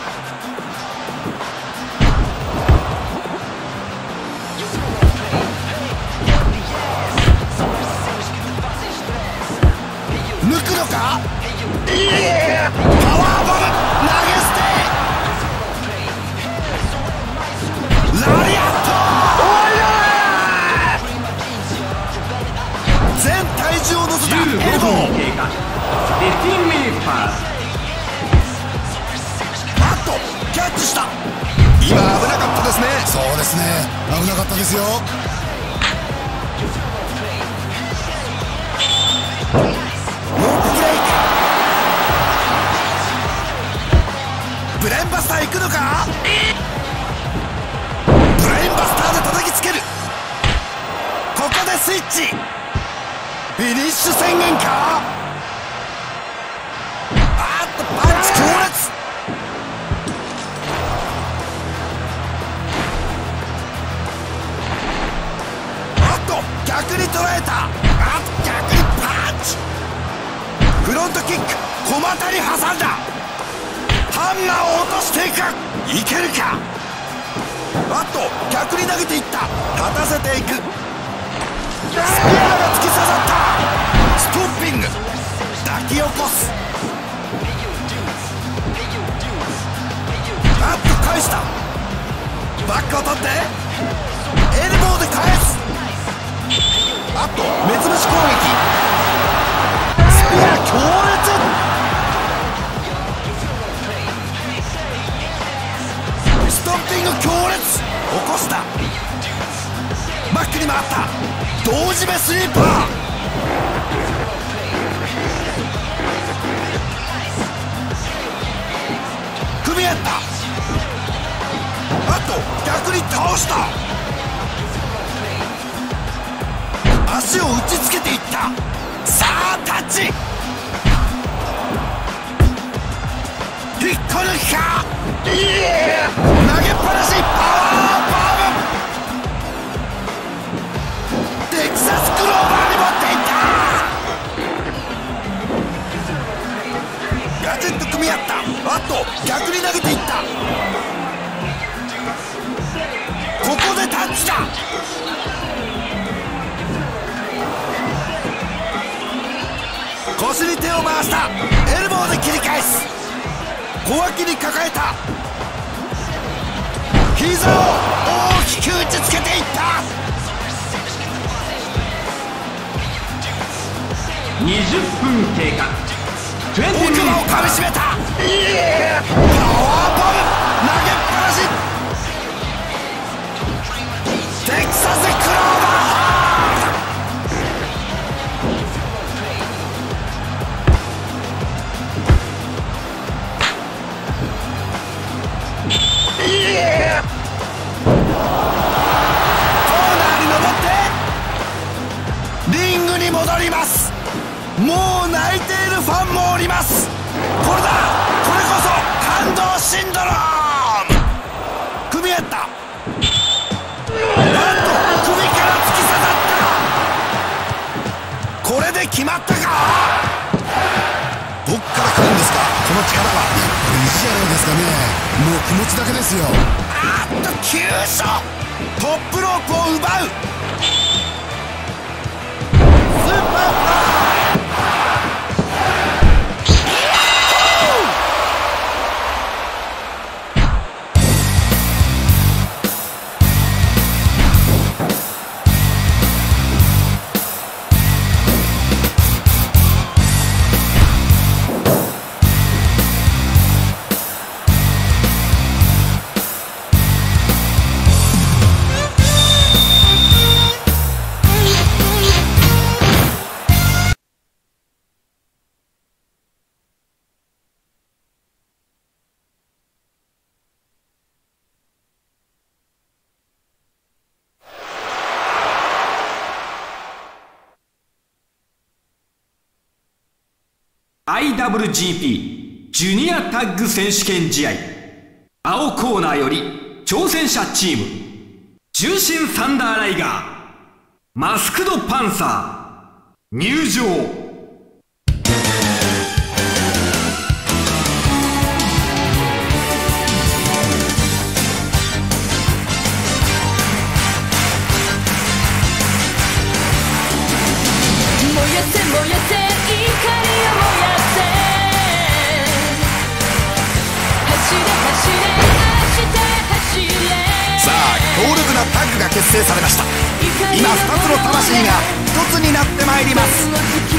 [SPEAKER 2] 抜くのか。いやパワーボム投げ捨てラリアット。全体重を乗せたエルボー。あっとキャッチした。今危なかったですね。
[SPEAKER 3] そうですね、危なかったですよ。
[SPEAKER 2] ロープブレイク。ブレーンバスター行くのか。ブレーンバスターで叩きつける。ここでスイッチ。フィニッシュ宣言か。あっとパンチ強烈。あっと逆に捉えた。あっと逆にパンチ。フロントキック小股に挟んだ。ハンマーを落としていく。いけるか。あっと逆に投げていった。立たせていく。スピアーが突き刺さった。ストッピング抱き起こす。あっと返した。バックを取ってエルボーで返す。あっと目つぶし攻撃。スピア強烈。ストッピング強烈。起こした。バックに回った。同時目スリーパー。組み合った。あと逆に倒した。足を打ちつけていった。さあタッチ。引っこ抜きか。いや投げっぱなし。パワーバーム。テキサスクローバーに持っていった。ガチッと組み合った。あと逆に投げていった。ここでタッチだ。腰に手を回した。エルボーで切り返す。小脇に抱えた。膝を大きく打ちつけていった。
[SPEAKER 1] にじゅっぷん経過。
[SPEAKER 2] 奥歯をかみしめた。パワーボム投げっぱなし。テキサスクローバー。いやコーナーに登ってリングに戻ります。もう泣いているファンもおります。これだ。これこそ感動シンドローム。組み合った。なんと首から突き刺さった。これで決まったか。
[SPEAKER 3] どっから来るんですか、この力は。やっぱり意地じゃないですかね。もう気持ちだけですよ。
[SPEAKER 2] あっと急所。トップロープを奪う。スーパーフライ。
[SPEAKER 1] アイダブリュージーピー ジュニアタッグ選手権試合。青コーナーより挑戦者チーム重心サンダーライガーマスクドパンサー入場。
[SPEAKER 2] 強力なタッグが結成されました。今ふたつの魂がひとつになってまいります。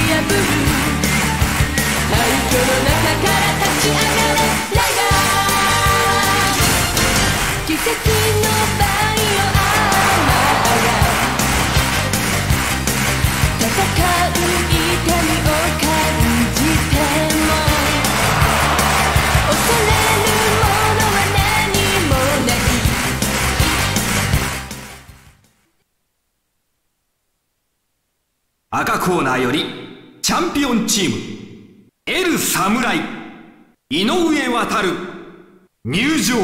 [SPEAKER 1] 赤コーナーよりチャンピオンチームエル侍井上航入場。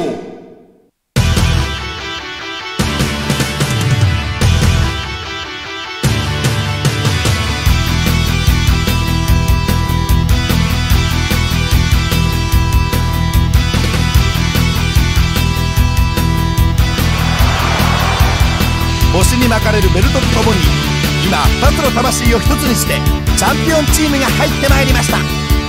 [SPEAKER 2] 星に巻かれるベルトとともに今ふたつの魂をひとつにしてチャンピオンチームが入ってまいりました。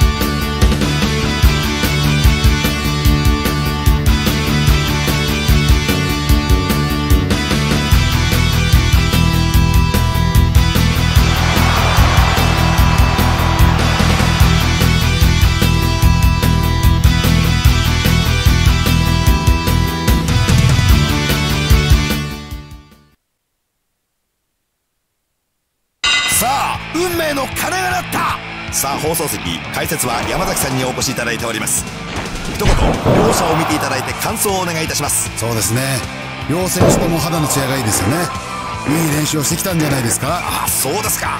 [SPEAKER 2] さあ運命の鐘が鳴った。さあ放送席解説は山崎さんにお越しいただいております。一言両者を見ていただいて感想をお願いいたします。
[SPEAKER 3] そうですね、両選手とも肌の艶がいいですよね。いい練習をしてきたんじゃないですか。
[SPEAKER 2] ああそうですか。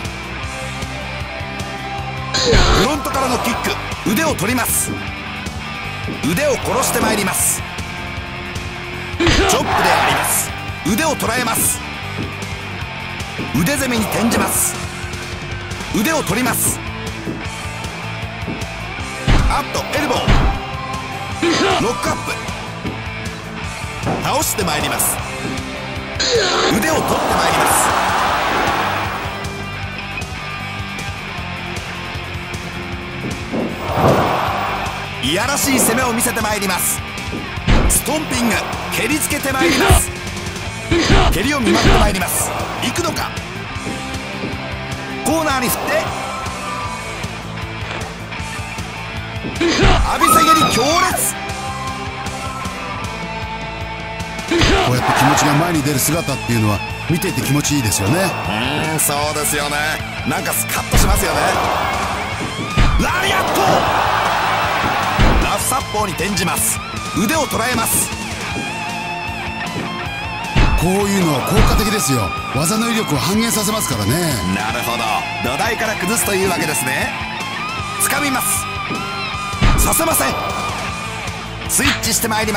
[SPEAKER 2] フロントからのキック、腕を取ります。腕を殺してまいります。チョップであります。腕を捉えます。腕攻めに転じます。腕を取ります。あっとエルボーロックアップ倒してまいります。腕を取ってまいります。いやらしい攻めを見せてまいります。ストンピング蹴りつけてまいります。蹴りを見舞ってまいります。行くのか。コーナーに振って浴びせ蹴り強烈。
[SPEAKER 3] こうやって気持ちが前に出る姿っていうのは見ていて気持ちいいですよね。
[SPEAKER 2] うんそうですよね。なんかスカッとしますよね。ラリアットラフサッポーに転じます。腕を捉えます。
[SPEAKER 3] こういうのは効果的ですよ。技の威力を半減させますからね。
[SPEAKER 2] なるほど、土台から崩すというわけですね。掴みます。させません。スイッチしてまいります。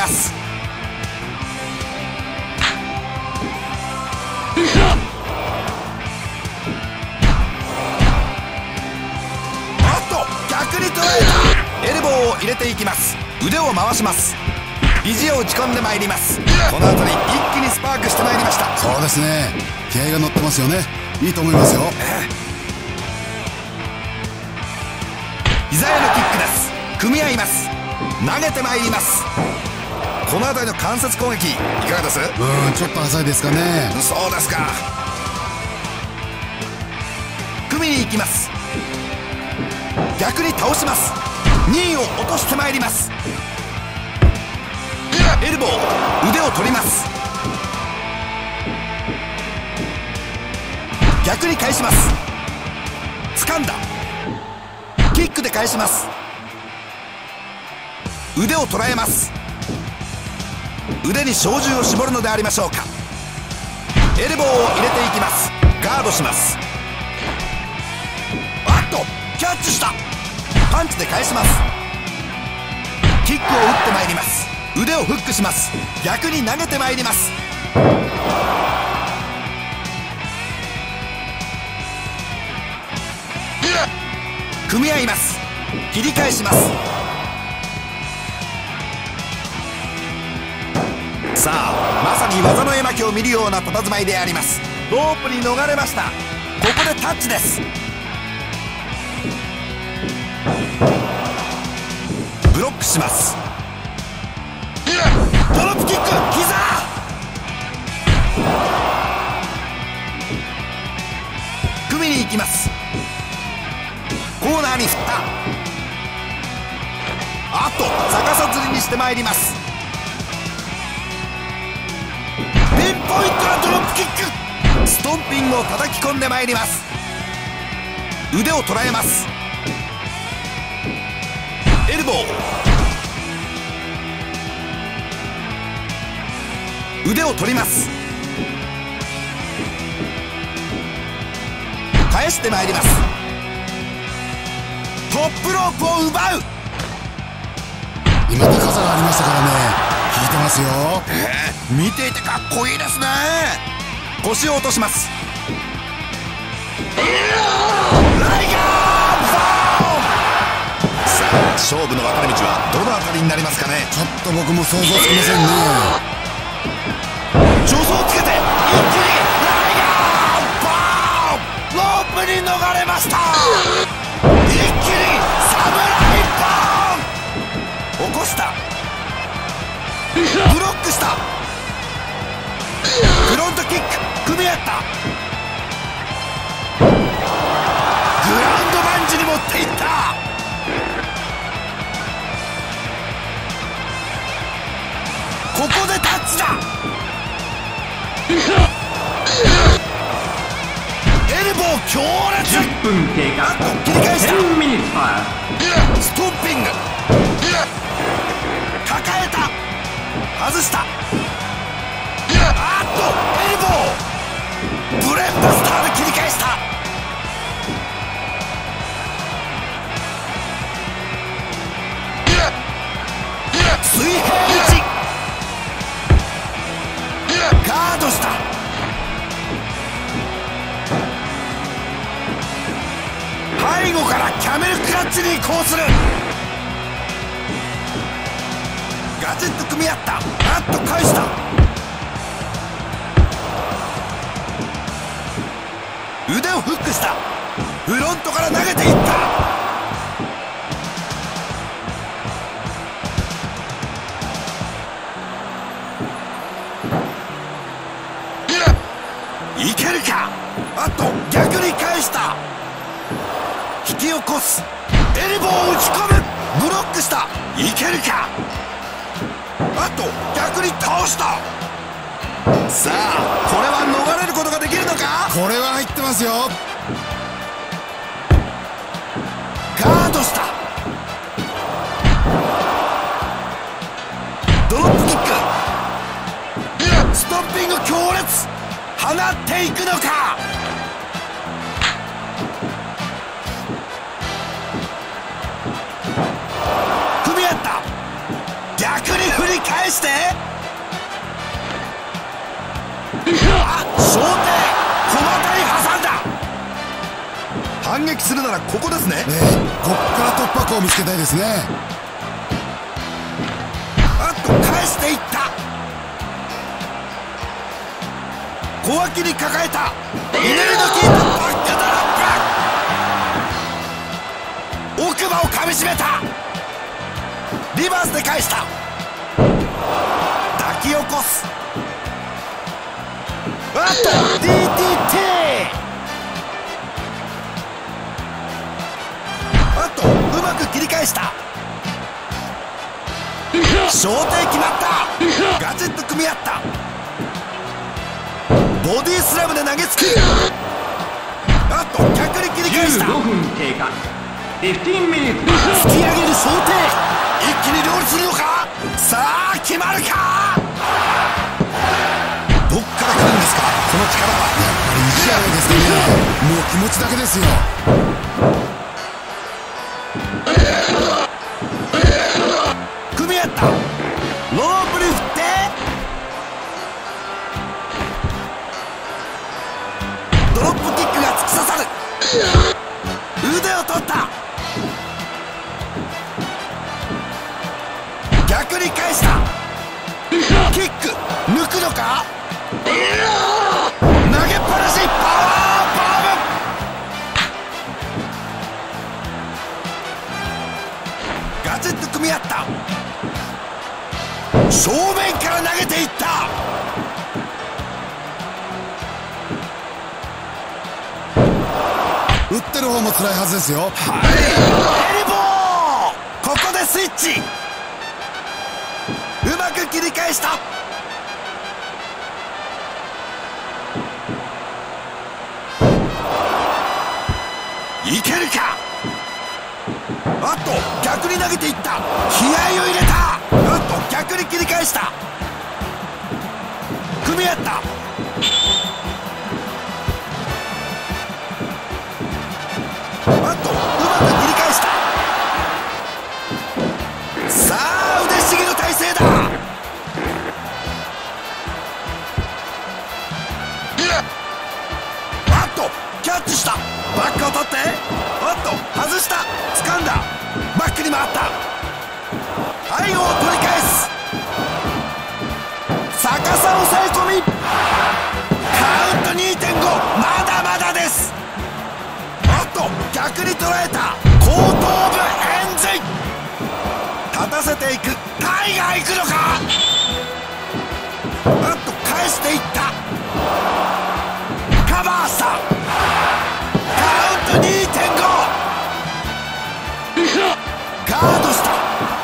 [SPEAKER 2] あっと逆に捉えた。エルボーを入れていきます。腕を回します。肘を打ち込んでまいります。この辺り一気にスパークしてまいりました。
[SPEAKER 3] そうですね、気合が乗ってますよね。いいと思いますよ。
[SPEAKER 2] 膝へのキックです。組み合います。投げてまいります。この辺りの関節攻撃いかがです？
[SPEAKER 3] うんちょっと浅いですかね。
[SPEAKER 2] そうですか。組みに行きます。逆に倒します。にいを落としてまいります。エルボー腕を取ります。逆に返します。掴んだ。キックで返します。腕を捉えます。腕に小銃を絞るのでありましょうか。エルボーを入れていきます。ガードします。あっとキャッチした。パンチで返します。キックを打ってまいります。腕をフックします。逆に投げてまいります。 組み合います。切り返します。さあ、まさに技の絵巻を見るような佇まいであります。ロープに逃れました。ここでタッチです。ブロックします。ドロップキック、膝組みに行きます。コーナーに振った。あっと逆さ吊りにしてまいります。ピンポイントなドロップキック、ストンピングを叩き込んでまいります。腕を捉えます。エルボー、腕を取ります。返してまいります。トップロープを奪う。
[SPEAKER 3] 今高さがありましたからね、効いてますよ。
[SPEAKER 2] えー、見ていてかっこいいですね。腰を落とします。ライガーボーン。さあ、勝負の分かれ道はどの辺りになりますかね。
[SPEAKER 3] ちょっと僕も想像つきませんね。
[SPEAKER 2] 助走をつけて一気にライガーボーン。ロープに逃れました。一気にサムライボーン。起こした。ブロックした。フロントキック組み合った。グラウンドバンジに持っていった。ここでタッチだ。エルボー強烈。
[SPEAKER 1] じゅっぷん経過。
[SPEAKER 2] 切り返した。
[SPEAKER 1] じゅうミニッツファー
[SPEAKER 2] ストンピング抱えた。外した。あっとエルボーブレンバスターで切り返した。水平打ち。ガードした。背後からキャメルクラッチに移行する。ガチッと組み合った。あっと返した。腕をフックした。フロントから投げていった。いけるか。あっと逆に返した。引き起こす。エルボーを打ち込む。ブロックした。いけるか。あと逆に倒した。さあ、これは逃れることができるのか。
[SPEAKER 3] これは入ってますよ。
[SPEAKER 2] ガードした。ドロップキック。ストッピング強烈。放っていくのか。組み合った。逆に振り返して。あ、小手小股に挟んだ。反撃するならここですね。
[SPEAKER 3] えー、こっから突破口を見つけたいですね。
[SPEAKER 2] あっと返していった。小脇に抱えた。ひねりの効いたバックドロップ。奥歯を噛みしめた。リバースで返した。抱き起こす。あっと ディーティーティー。 あとうまく切り返した。小手決まった。ガチッと組み合った。ボディスラムで投げつけ。あっと逆に切り返した。
[SPEAKER 1] じゅうごふん経過。じゅうごミニッツ。
[SPEAKER 2] 突き上げる小手。一気に料理するのか。さあ決まるか。どっから来るんですか、この力は。
[SPEAKER 3] やっぱり意地悪いですね。もう気持ちだけですよ。
[SPEAKER 2] 組み合った。ロープに振って刺さる。腕を取った。逆に返した。キック抜くのか。投げっぱなし。パワーボム。ガチッと組み合った。正面から投げていった。
[SPEAKER 3] 打ってる方も辛いはずですよ。はい、
[SPEAKER 2] エルボー。ここでスイッチ。うまく切り返した。いけるか。あっと逆に投げていった。気合を入れた。あっと逆に切り返した。組み合った。あっとうまく切り返した。さあ腕ひしぎの体勢だ。あっとキャッチした。バックを取って。おっと外した。掴んだ。バックに回った。背後を取り返す。逆さ抑え込み。カウント にてんご。まだまだです。おっと逆に捉えた。後頭部円髄。立たせていく。タイガー行くのか。おっと返していった。カバーした。カウント にてんご。ガードした。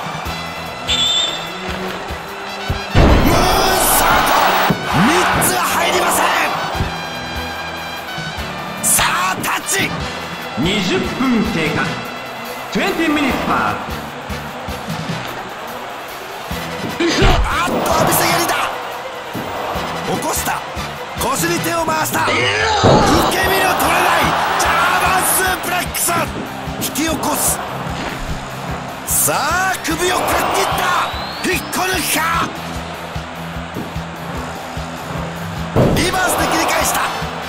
[SPEAKER 2] ムーンサート。みっつは入りません。さあタッチ。
[SPEAKER 1] にじゅっぷん経過。にじゅうミニッツパー。
[SPEAKER 2] あっと浴びせ蹴りだ。起こした。腰に手を回した。受け身の取れないジャーマンスープレックス。引き起こす。さあ首をかっ切った。引っこ抜きか。リバースで切り返した。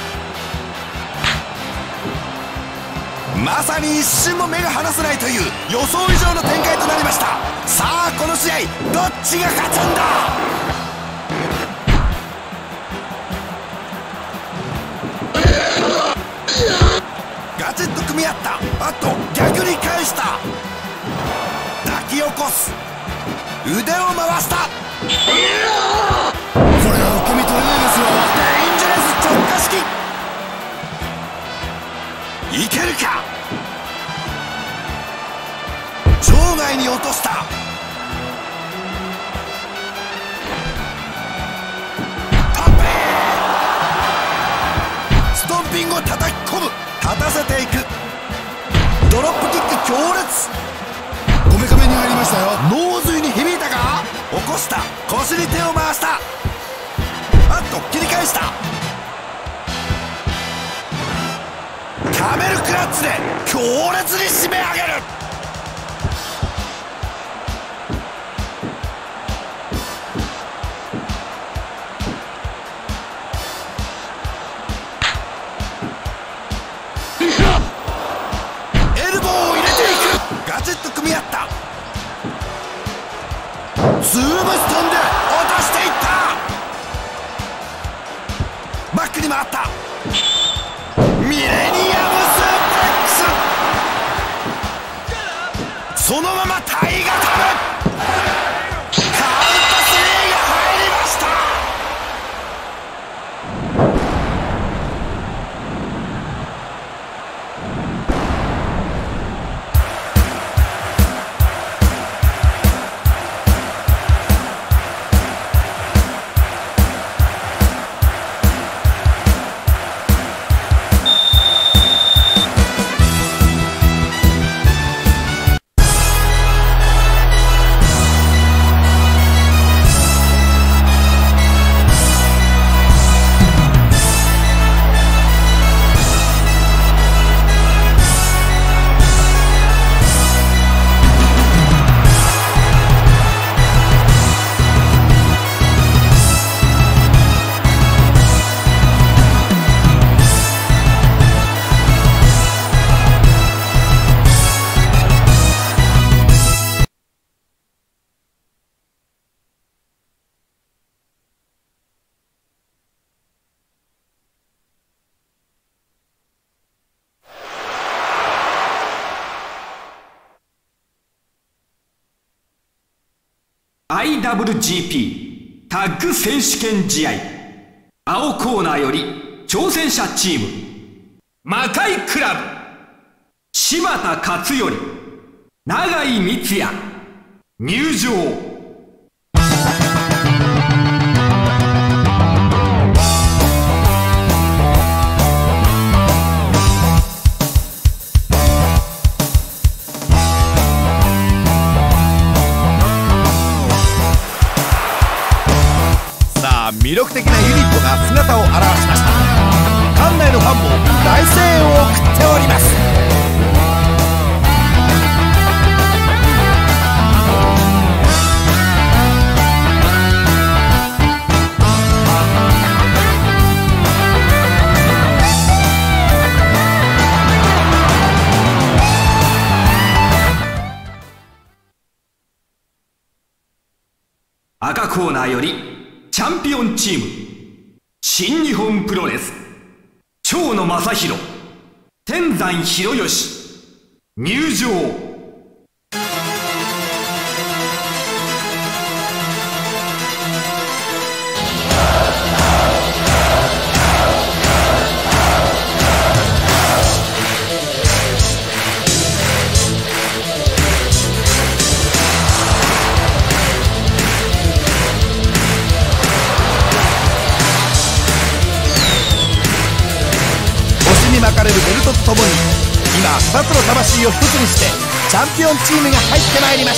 [SPEAKER 2] まさに一瞬も目が離せないという予想以上の展開となりました。さあこの試合どっちが勝つんだ。ガチッと組み合った。あと逆に返した。抱き起こす。腕を回した。こ
[SPEAKER 3] これは受け身取れないですよ。
[SPEAKER 2] デンジャラス直下式。いけるか。場外に落とした。パンペー。ストンピングを叩き込む。立たせていく。ドロップキック強烈。
[SPEAKER 3] こめかめに入りましたよ。
[SPEAKER 2] 脳髄に響いたか。起こした。腰に手を回した。あっと切り返した。キャメルクラッチで強烈に締め上げる。エルボーを入れていく。ガチッと組み合った。ズームストンで落としていった。バックに回った。ミレニアムスープレックス。そのままタイガタム。カウントスリーが入りました。
[SPEAKER 1] アイダブリュージーピー タッグ選手権試合。青コーナーより挑戦者チーム魔界クラブ柴田勝頼、永井光也入場。
[SPEAKER 2] 魅力的なユニットが姿を現しました。館内のファンも大声援を送っております。
[SPEAKER 1] 赤コーナーよりチャンピオンチーム新日本プロレス長野正弘、天山博義入場。
[SPEAKER 2] 巻かれるベルトとともに今ふたつの魂を一つにしてチャンピオンチームが入ってまいりました。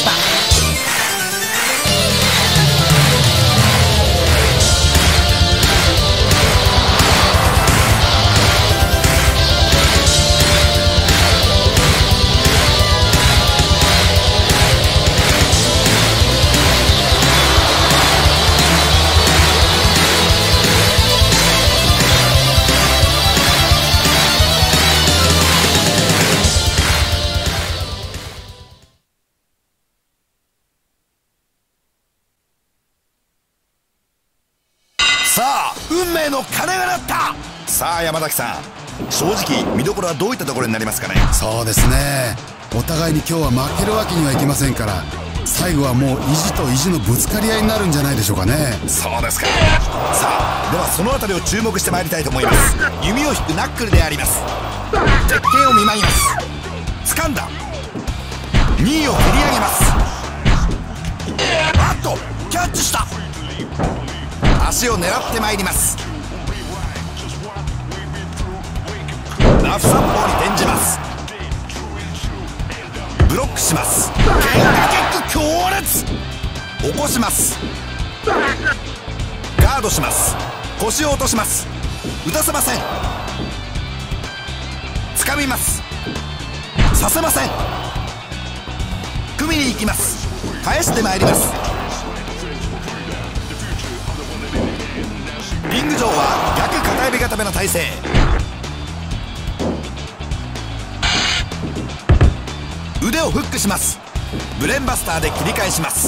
[SPEAKER 2] さあ運命の鐘が鳴った。さあ山崎さん、正直見どころはどういったところになりますかね。
[SPEAKER 3] そうですね、お互いに今日は負けるわけにはいきませんから、最後はもう意地と意地のぶつかり合いになるんじゃないでしょうかね。
[SPEAKER 2] そうですか。さあではそのあたりを注目してまいりたいと思います。弓を引くナックルであります。絶景を見舞います。掴んだにいを振り上げます。あっとキャッチした。足を狙ってまいります。ラフサンボーに転じます。ブロックします。ケンカキック強烈。起こします。ガードします。腰を落とします。打たせません。掴みます。させません。組みに行きます。返してまいります。リング上は逆片指固めの体勢。腕をフックします。ブレーンバスターで切り返します。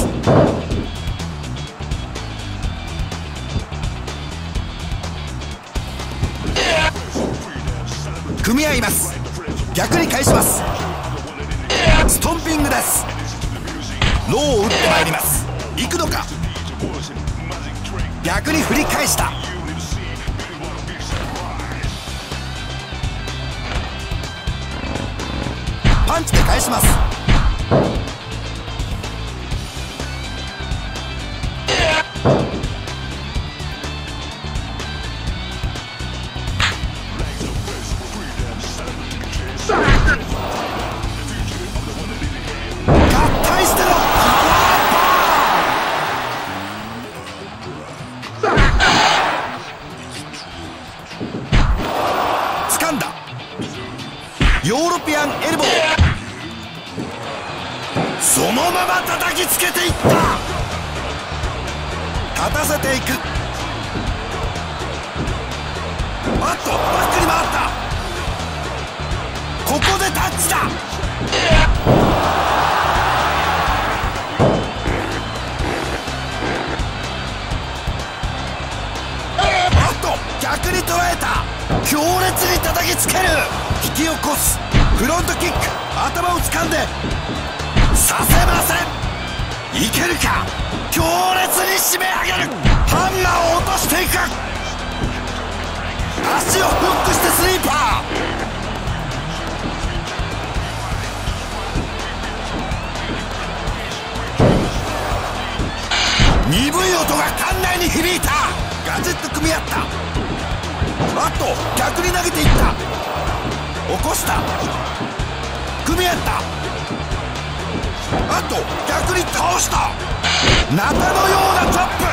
[SPEAKER 2] 組み合います。逆に返します。ストンピングです。ローを打ってまいります。行くのか。逆に振り返した。パンチで返します。合体してろ。掴んだヨーロピアンエルボー。そのまま叩きつけていった。立たせていく。あっとバックに回った。ここでタッチだ。あっと逆に捉えた。強烈に叩きつける。引き起こす。フロントキック。頭を掴んでさせません。 いけるか。強烈に締め上げる。ハンマーを落としていく。足をフックしてスリーパー。鈍い音が館内に響いた。ガジェット組み合った。あと逆に投げていった。起こした。組み合った。あと逆に倒した。ナタのようなチョップ。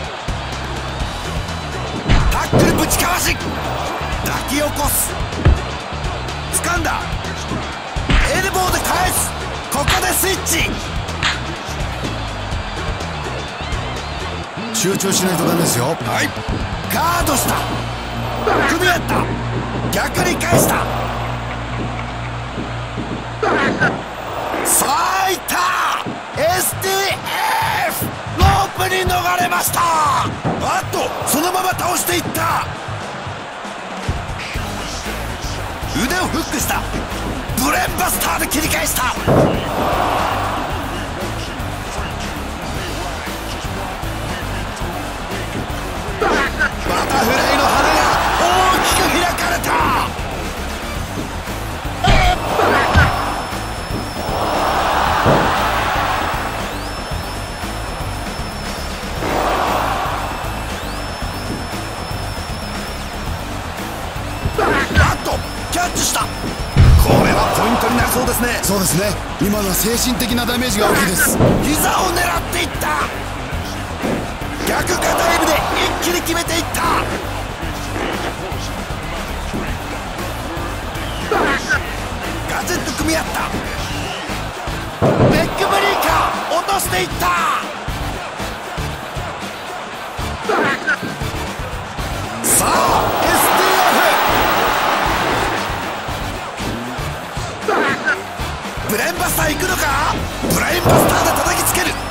[SPEAKER 2] タックルぶちかわし抱き起こす。掴んだ。エルボーで返す。ここでスイッチ。
[SPEAKER 3] 集中しないとダメですよ。
[SPEAKER 2] はい。ガードした。組み合った。逆に返した。さあいった。 エスティーエフ ロープに逃れました。あとそのまま倒していった。腕をフックした。ブレーンバスターで切り返した。バタフライの羽が大きく開かれた。あっとキャッチした。これはポイントになりそうですね。
[SPEAKER 3] そうですね。今のは精神的なダメージが大きいです。
[SPEAKER 2] 膝を狙っていった。逆片指で一気に決めていった。ガジェット組み合った。ネックブリーカー落としていった。さあ エスティーエフ ブレーンバスター行くのか。ブレーンバスターで叩きつける。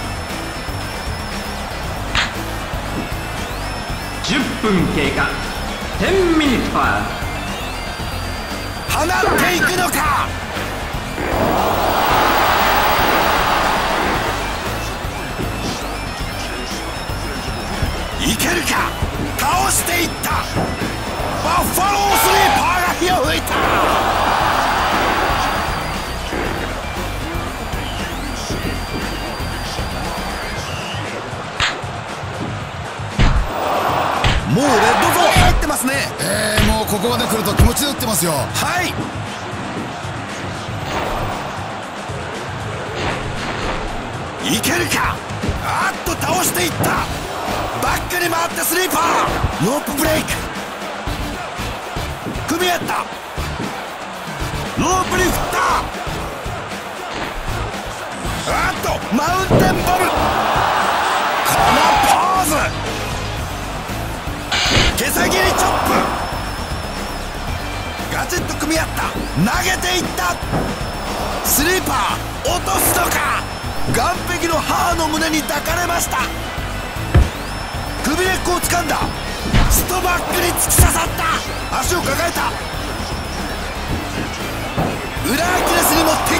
[SPEAKER 1] じゅっぷん経過。じゅうミニットパー。
[SPEAKER 2] 放っていくのか。いけるか。倒していった。バッファロースリーパーが火を吹いた。もうレッドゾーン入ってますね。
[SPEAKER 3] えー、もうここまで来ると気持ちで打ってますよ。
[SPEAKER 2] はい。いけるか。あっと倒していった。バックに回ってスリーパー。ロープブレイク。組み合った。ロープに振った。あっとマウンテンボル。このポーズ。毛先にチョップ。ガジェット組み合った。投げていった。スリーパー落とすのか。岸壁の母の胸に抱かれました。首根っこを掴んだ。ストバックに突き刺さった。足を抱えた。裏アキレスに持っていった。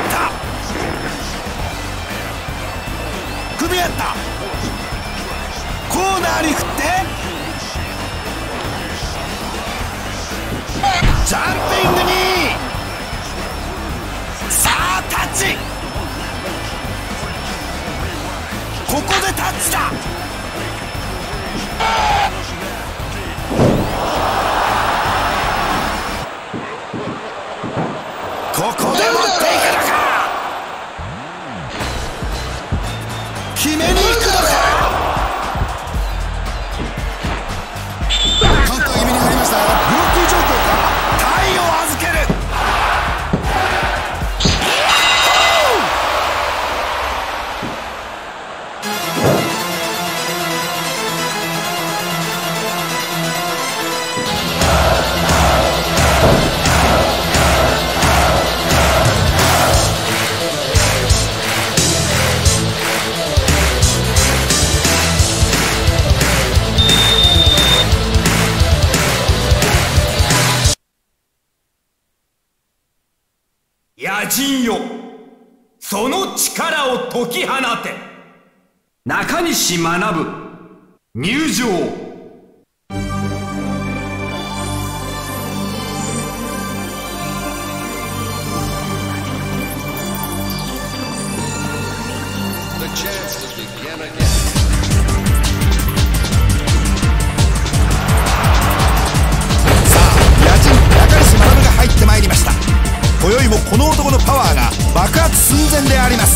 [SPEAKER 2] 組み合った。コーナーに振ってジャンピングに。さあタッチ。ここでタッチだ。ここで持っていくのか。決めに行くのか。
[SPEAKER 3] カウンター気味に入りましたよ。
[SPEAKER 2] ブロック状況か。体を預ける。
[SPEAKER 1] 野人よ、その力を解き放て。 中西学入場。
[SPEAKER 2] 参りました。今宵もこの男のパワーが爆発寸前であります。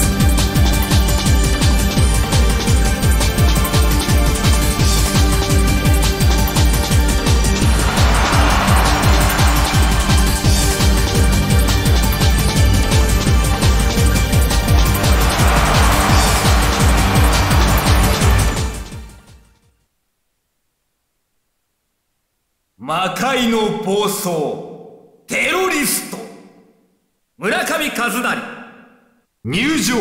[SPEAKER 1] 魔界の暴走テロリスト村上和成入場。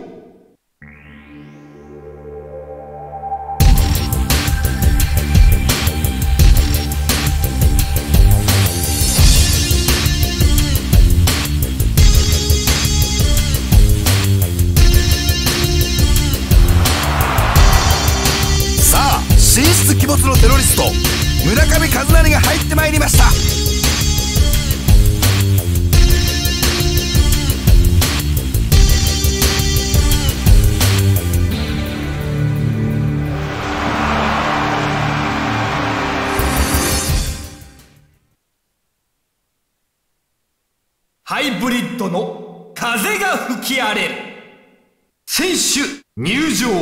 [SPEAKER 2] さあ神出鬼没のテロリスト村上和成が入ってまいりました。
[SPEAKER 1] ハイブリッドの風が吹き荒れる選手入場。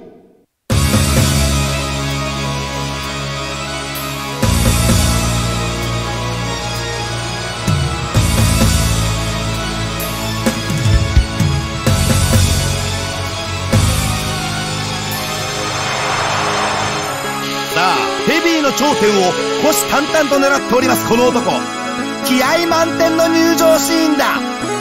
[SPEAKER 2] さあヘビーの頂点を虎視眈々と狙っております。この男気合満点の入場シーンだ。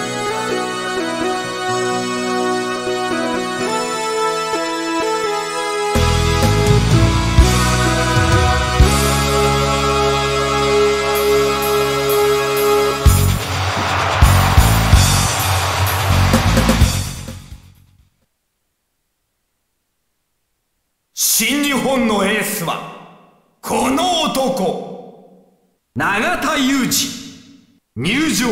[SPEAKER 1] 新日本のエースはこの男永田裕二入場。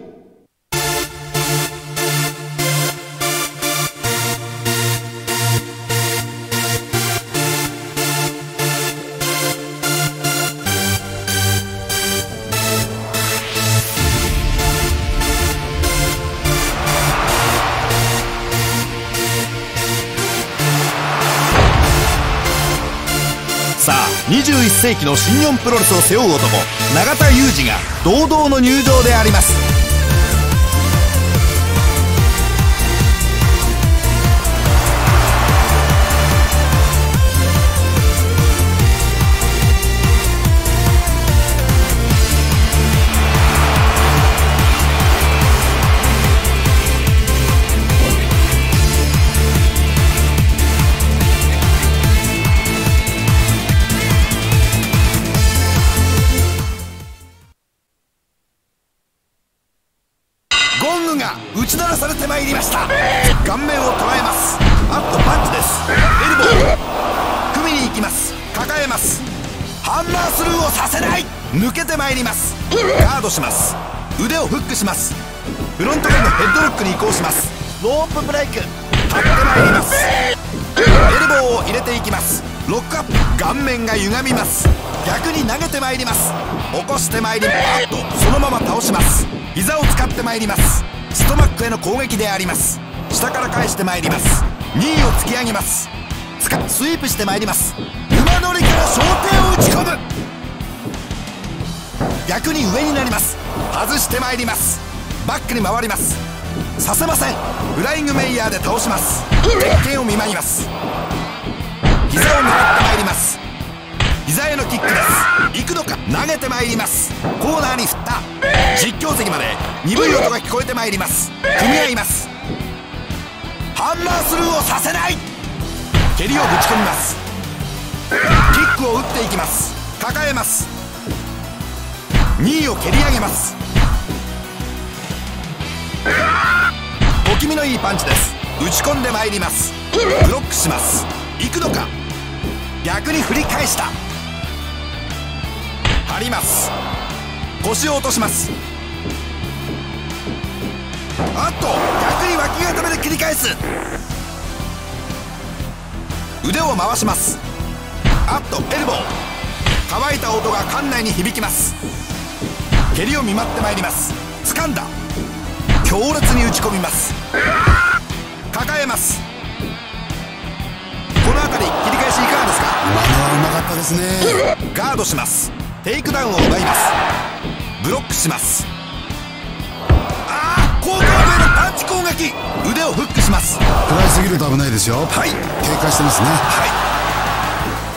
[SPEAKER 2] さあにじゅういっ世紀の新日本プロレスを背負う男永田裕二が堂々の入場であります。ゴングが打ち鳴らされてまいりました。顔面を捉えます。あっとパンチです。エルボー組みに行きます。抱えます。ハンマースルーをさせない。抜けてまいります。ガードします。腕をフックします。フロントからのヘッドロックに移行します。ロープブレイク立ってまいります。エルボーを入れていきます。ロックアップ顔面が歪みます。逆に投げてまいります。起こしてまいります。あっとそのまま倒します。膝を使ってまいります。ストマックへの攻撃であります。下から返してまいります。にいを突き上げます。つかスイープしてまいります。馬乗りから小手を打ち込む。逆に上になります。外してまいります。バックに回ります。させません。フライングメイヤーで倒します。鉄拳を見舞います。膝を狙ってまいります。膝へのキックです。行くのか。投げてまいります。コーナーに振った。実況席まで鈍い音が聞こえてまいります。組み合います。ハンマースルーをさせない。蹴りをぶち込みます。キックを打っていきます。抱えます。にいを蹴り上げます。小気味のいいパンチです。打ち込んでまいります。ブロックします。 行くのか。逆に振り返した。張ります。腰を落とします。あっと逆に脇固めで切り返す。腕を回します。あっとエルボー。乾いた音が館内に響きます。蹴りを見舞ってまいります。掴んだ。強烈に打ち込みます。抱えます。この辺り切り返しいかがですか。
[SPEAKER 3] 今のはうまかったですね。
[SPEAKER 2] ガードします。テイクダウンを奪います。ブロックします。ああ後頭部へのパンチ攻撃。腕をフックします。
[SPEAKER 3] 食らいすぎると危ないですよ。
[SPEAKER 2] はい、
[SPEAKER 3] 警戒してますね。
[SPEAKER 2] はい、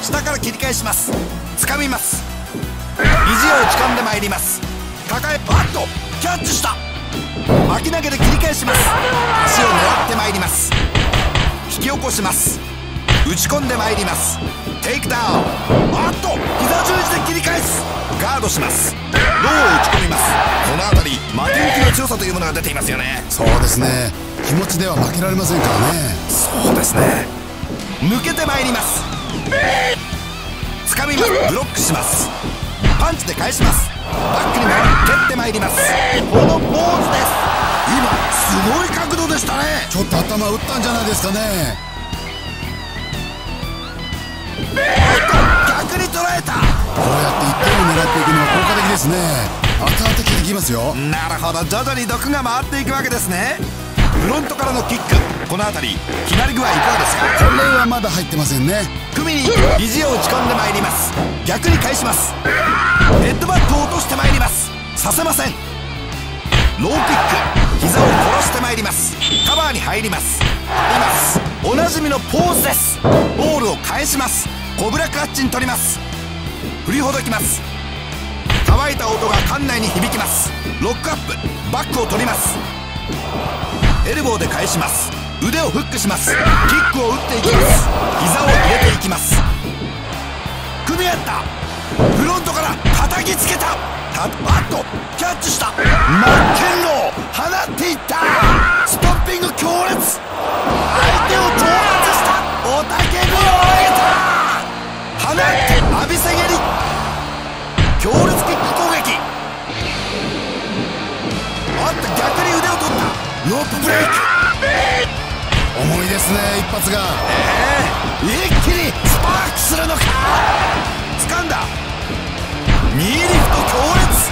[SPEAKER 2] 下から切り返します。掴みます。肘を打ち込んでまいります。抱えバットキャッチした。巻き投げで切り返します。足を狙ってまいります。引き起こします。打ち込んでまいります。テイクダウン。あっと膝十字で切り返す。ガードします。ローを打ち込みます。この辺り負け抜きの強さというものが出ていますよね。
[SPEAKER 3] そうですね。気持ちでは負けられませんからね。
[SPEAKER 2] そうですね。抜けてまいります。掴みます。ブロックします。パンチで返します。バックに回り蹴ってまいります。このポーズです。今すごい角度でしたね。
[SPEAKER 3] ちょっと頭打ったんじゃないですかね。
[SPEAKER 2] 逆に捉えた。
[SPEAKER 3] こうやっていってんを狙っていくのは効果的ですね。後々効きますよ。
[SPEAKER 2] なるほど、徐々に毒が回っていくわけですね。フロントからのキック。この辺り決まり具合いかがですか。
[SPEAKER 3] これはまだ入ってませんね。
[SPEAKER 2] 組に肘を打ち込んでまいります。逆に返します。ヘッドバックを落としてまいります。させません。ローキック。膝を殺してまいります。カバーに入ります。張ります。おなじみのポーズです。ボールを返します。コブラクラッチに取ります。振りほどきます。乾いた音が館内に響きます。ロックアップ。バックを取ります。エルボーで返します。腕をフックします。キックを打っていきます。膝を入れていきます。組み合った。フロントから叩きつけた。たバットキャッチした。マッケンロー放っていった。ストッピング強烈。相手を挑発した。雄たけびを上げた。放って浴びせ蹴り。強烈キック攻撃。あっと逆に腕を取った。ロープブレイク。
[SPEAKER 3] 重いですね、一発が。
[SPEAKER 2] ええー、一気にスパークするのか。掴んだ。ニーリフト強烈。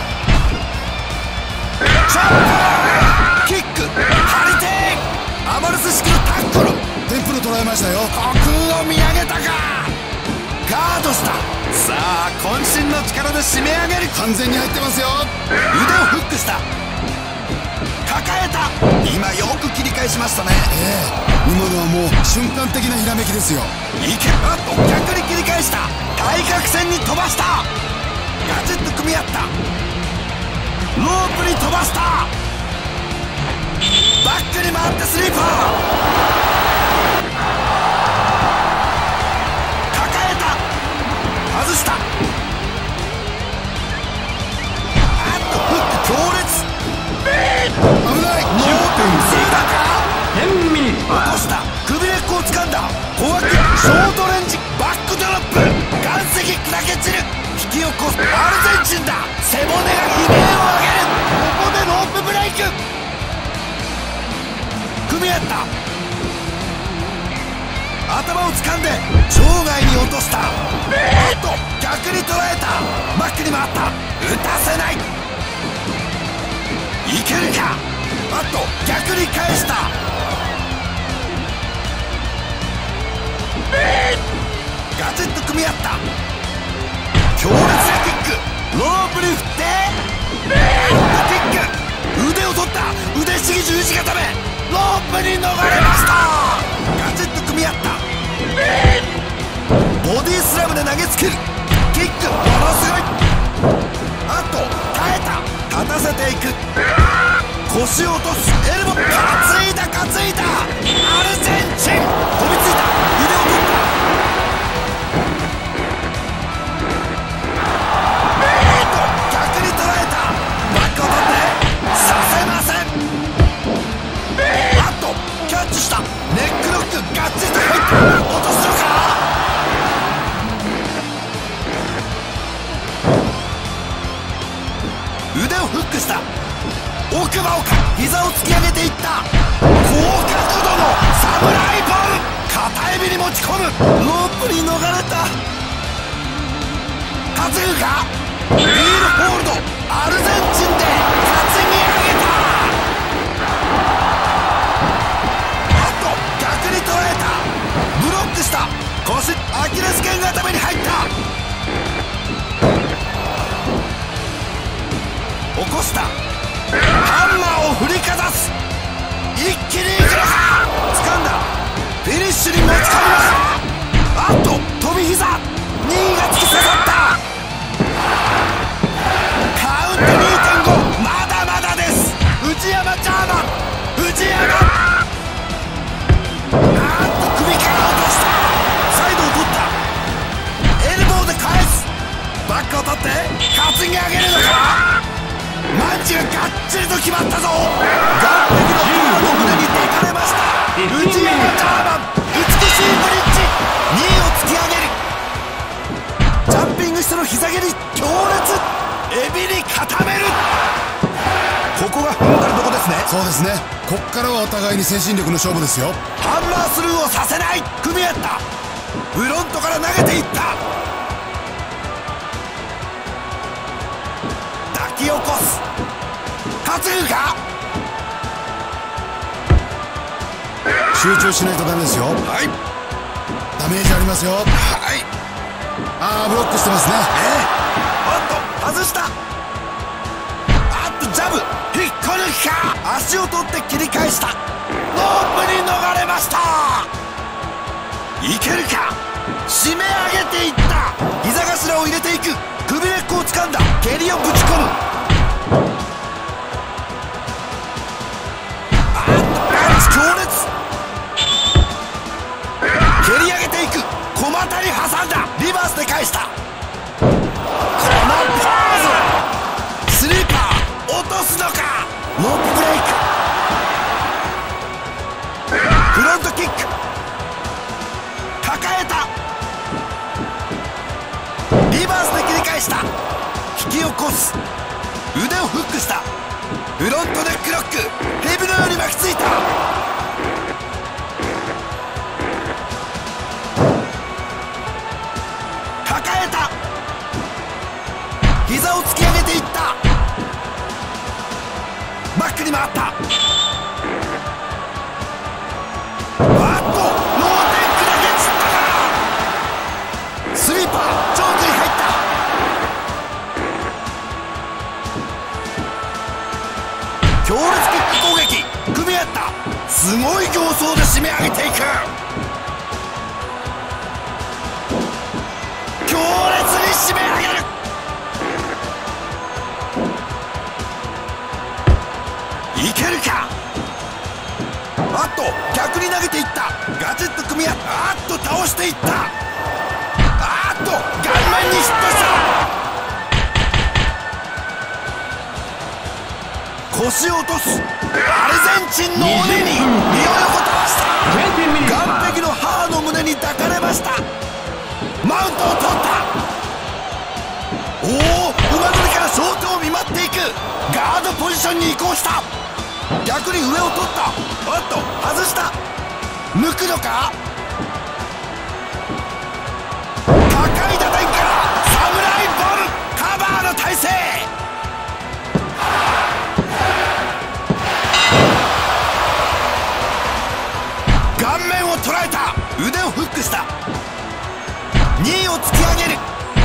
[SPEAKER 2] チョップキック張り手。アマルス式のタックル。
[SPEAKER 3] テンプル捉えましたよ。
[SPEAKER 2] 虚空を見上げたか。ガードした。さあ渾身の力で締め上げる。
[SPEAKER 3] 完全に入ってますよ。
[SPEAKER 2] 腕をフックした。抱えた。今よく切り返しましたね。
[SPEAKER 3] ええ、今のはもう瞬間的なひらめきですよ。
[SPEAKER 2] いけ。あっと逆に切り返した。対角線に飛ばした。ガチッと組み合った。ロープに飛ばした。バックに回ってスリーパー。抱えた。外した。あっとフック強烈。危ない。ノーテンスだか。
[SPEAKER 1] テンミニット
[SPEAKER 2] 落とした。首根っこを掴んだ。小脇ショートレンジバックドロップ。岩石砕け散る。引き起こす。アルゼンチンだ。背骨が悲鳴を上げる。ここでロープブレイク。組み合った。頭を掴んで場外に落とした。おっと逆に捉えた。バックに回った。打たせない。いけるか。あっと逆に返した。ガチッと組み合った。強烈なキック。ロープに振ってキック。腕を取った。腕ひしぎ十字固め。ロープに逃れました。ガチッと組み合った。ボディスラムで投げつける。キックものすごい。あと耐えた。立たせていく。腰を落とす。エルボー担いだ担いだ。アルゼンチン飛びついた。腕を取った。逆に捉えた。バックを取ってさせません。あっとキャッチした。ネックロックガッチリと入った。落とすのか。 ぐか。ウィールホールド、アルゼンチンで担ぎ上げた。あっと逆に捉えた。ブロックした。腰アキレス腱固めに入った。起こした。ハンマーを振りかざす。一気にいくのか。掴んだ。フィニッシュに持ち込みます。あっと飛び膝、にいが突き刺さった。カウント にてんご、 まだまだです。内山ジャーマン、内山。あっと首から落とした。サイドを取った。エルボーで返す。バックを取って担ぎ上げるのか。マンチががっちりと決まったぞ。岸壁のハーの胸に抱かれました。内山ジャーマン、美しいブリッジ、にいを突き上げる。ジャンピングしての膝蹴り強烈。エビに固める。ここが踏ん張るとこですね。
[SPEAKER 3] そうですね。こっからはお互いに精神力の勝負ですよ。
[SPEAKER 2] ハンマースルーをさせない。組み合った。フロントから投げていった。抱き起こす。担ぐか。
[SPEAKER 3] 集中しないとダメですよ。
[SPEAKER 2] はい、
[SPEAKER 3] ダメージありますよ。
[SPEAKER 2] はい。
[SPEAKER 3] ああ、ブロックしてますね。
[SPEAKER 2] ええ、おっと外した。あっとジャブ、引っこ抜きか。足を取って切り返した。ロープに逃れました。いけるか。締め上げていった。膝頭を入れていく。首根っこを掴んだ。蹴りをぶち込む。あっとパンチ強烈。蹴り上げていく。小股に挟んだ。リバースで返した。このポーズ。スリーパー落とすのか。ロープブレイク。フロントキック。抱えた。リバースで切り返した。引き起こす。腕をフックした。フロントネックロック。ヘビのように巻きついた。抱えた。膝を突き上げていった。バックに回った。あっとノーテックだけつったか。スリーパーチョークに入った。強烈キック攻撃。組み合った。すごい形相で締め上げていく。強烈に締め上げる。いけるか。あっと逆に投げていった。ガチッと組み合った。あっと倒していった。あっと顔面にヒットした。腰を落とす。アルゼンチンの鬼に身を横たわした。岸壁の母の胸に抱かれました。マウントを取った。おお、馬乗りからショートを見舞っていく。ガードポジションに移行した。逆に上を取った。おっと外した。抜くのか。高い打点からサムライボール。カバーの体勢。顔面を捉えた。腕をフックした。にいを突き上げる。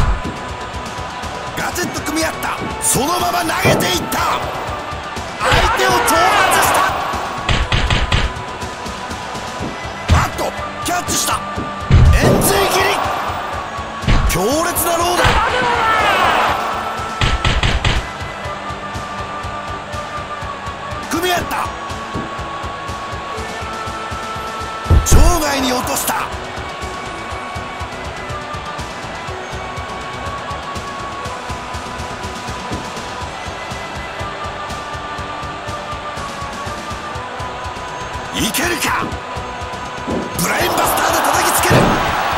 [SPEAKER 2] ガチッと組み合った。そのまま投げていった。相手を挑発した。あっとキャッチした。円髄切り。強烈なローだ。組み合った。場外に落とした。いけるか。ブレインバスターで叩きつける。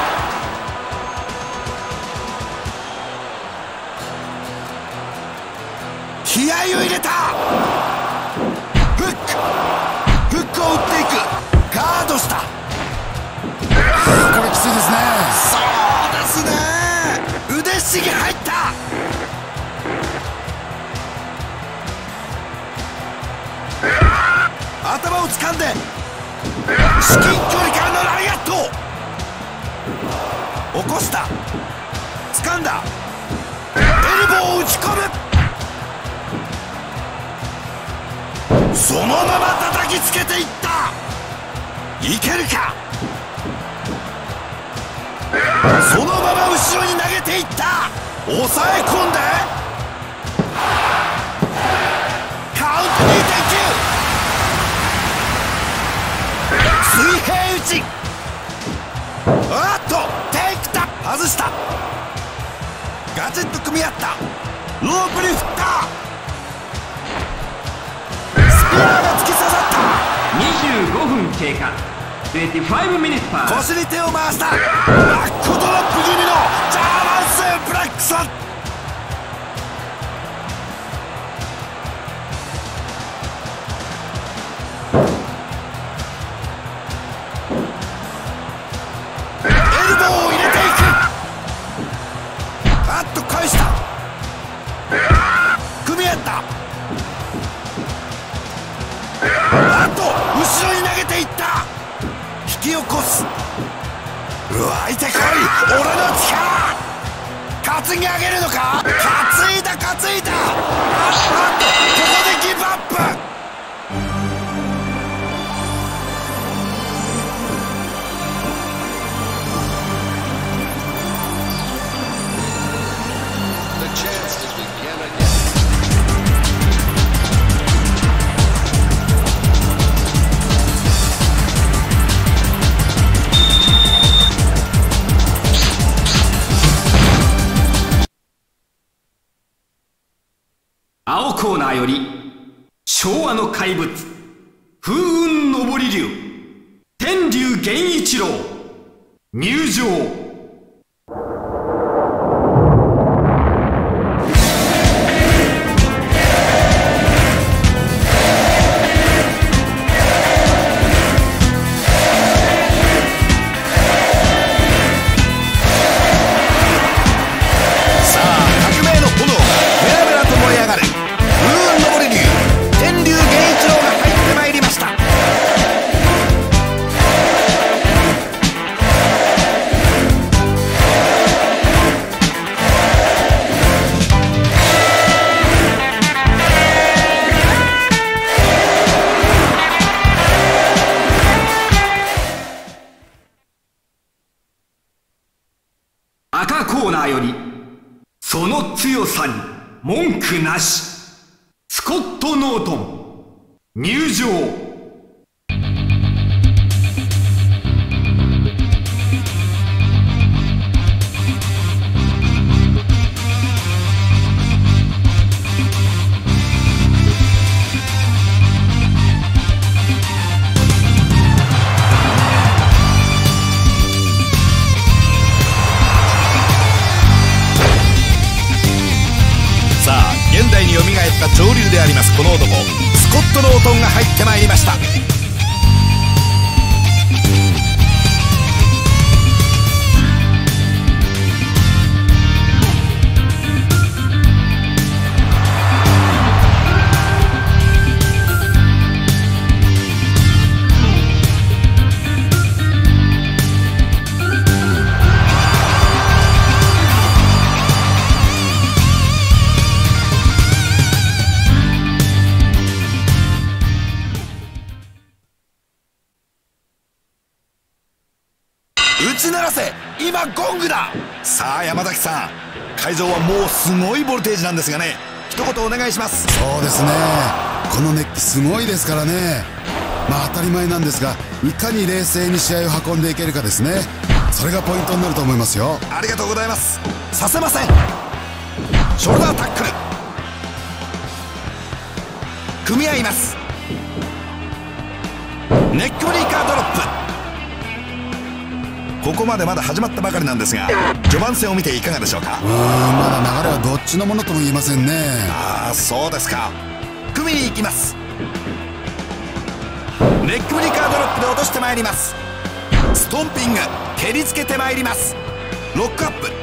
[SPEAKER 2] 気合を入れた。フックフックを打っていく。ガードした。
[SPEAKER 3] これきついですね。
[SPEAKER 2] そうですね。腕ひしぎ入った。 至近距離からのラリアット、起こした、掴んだ、エルボーを打ち込む、そのまま叩きつけていった。いけるか。そのまま後ろに投げていった。抑え込んでカウント にてんきゅう 水平打ち、あっとテイクタ外した。ガチッと組み合った。ロープに振った。スピナーが突き刺さった。
[SPEAKER 1] にじゅうごふん経過。にじゅうごミニットパー。
[SPEAKER 2] 腰に手を回した。バックドロップ気味のジャーマンスープレックス。エルボーを入れていく。あっと返した。組み合った。あっと後ろに投げていった。引き起こす。湧いてこい俺の力。担ぎ上げるのか。担いだ担いだ。あっとここでギブアップ。
[SPEAKER 1] 青コーナーより昭和の怪物風雲上り竜天竜源一郎入場。赤コーナーよりその強さに文句なしスコット・ノートン入場。
[SPEAKER 2] 現代によみがえった潮流でありますこの男、スコット・ノートンが入ってまいりました。打ち鳴らせ、今ゴングだ。さあ山崎さん、会場はもうすごいボルテージなんですがね、一言お願いします。
[SPEAKER 3] そうですね、この熱気すごいですからね。まあ当たり前なんですが、いかに冷静に試合を運んでいけるかですね。それがポイントになると思いますよ。
[SPEAKER 2] ありがとうございます。させません。ショルダータックル、組み合います。ネックブリーカードロップ。ここまでまだ始まったばかりなんですが、序盤戦を見ていかがでしょうか。
[SPEAKER 3] うーん、まだ流れはどっちのものとも言えませんね。
[SPEAKER 2] ああ、そうですか。組みに行きます。ネックブリーカードロップで落としてまいります。ストンピング、蹴りつけてまいります。ロックアップ、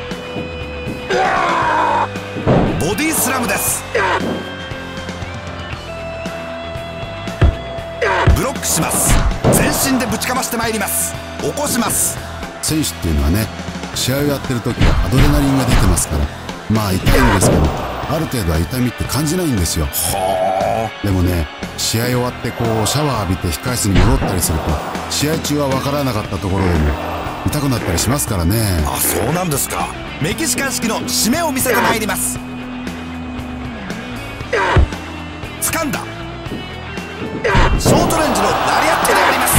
[SPEAKER 2] ボディスラムです。ブロック駆します。全身でぶちかましてまいります。起こします。
[SPEAKER 3] 選手っていうのはね、試合をやってる時はアドレナリンが出てますから、まあ痛いんですけど、ある程度は痛みって感じないんですよ。はあ。でもね、試合終わってこうシャワー浴びて控室に戻ったりすると、試合中は分からなかったところでも痛くなったりしますからね。
[SPEAKER 2] あ、そうなんですか。メキシカン式の締めを見せてまいります。掴んだ。ショートレンジのラリアットであります。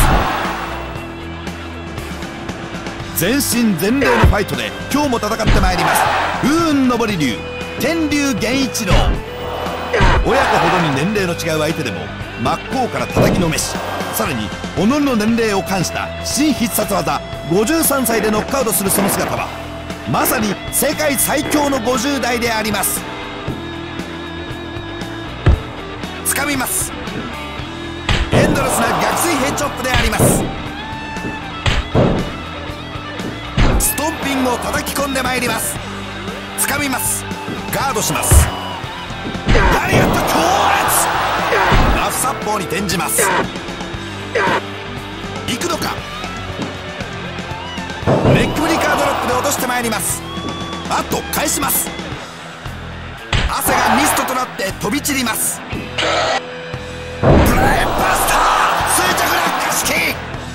[SPEAKER 2] 全身全霊のファイトで今日も戦ってまいります。風雲昇り流天竜源一郎。親子ほどに年齢の違う相手でも真っ向から叩きのめし、さらに己の年齢を冠した新必殺技ごじゅうさんさいでノックアウトするその姿はまさに世界最強のごじゅう代であります。掴みます。エンドレスな逆水平チョップであります。ストンピングを叩き込んでまいります。掴みます。ガードします。ラリアット強烈。ラフサッポーに転じます。行くのか。ネックブリカードロップで落としてまいります。あと返します。汗がミストとなって飛び散ります。ブレインバスター垂直落下式。エ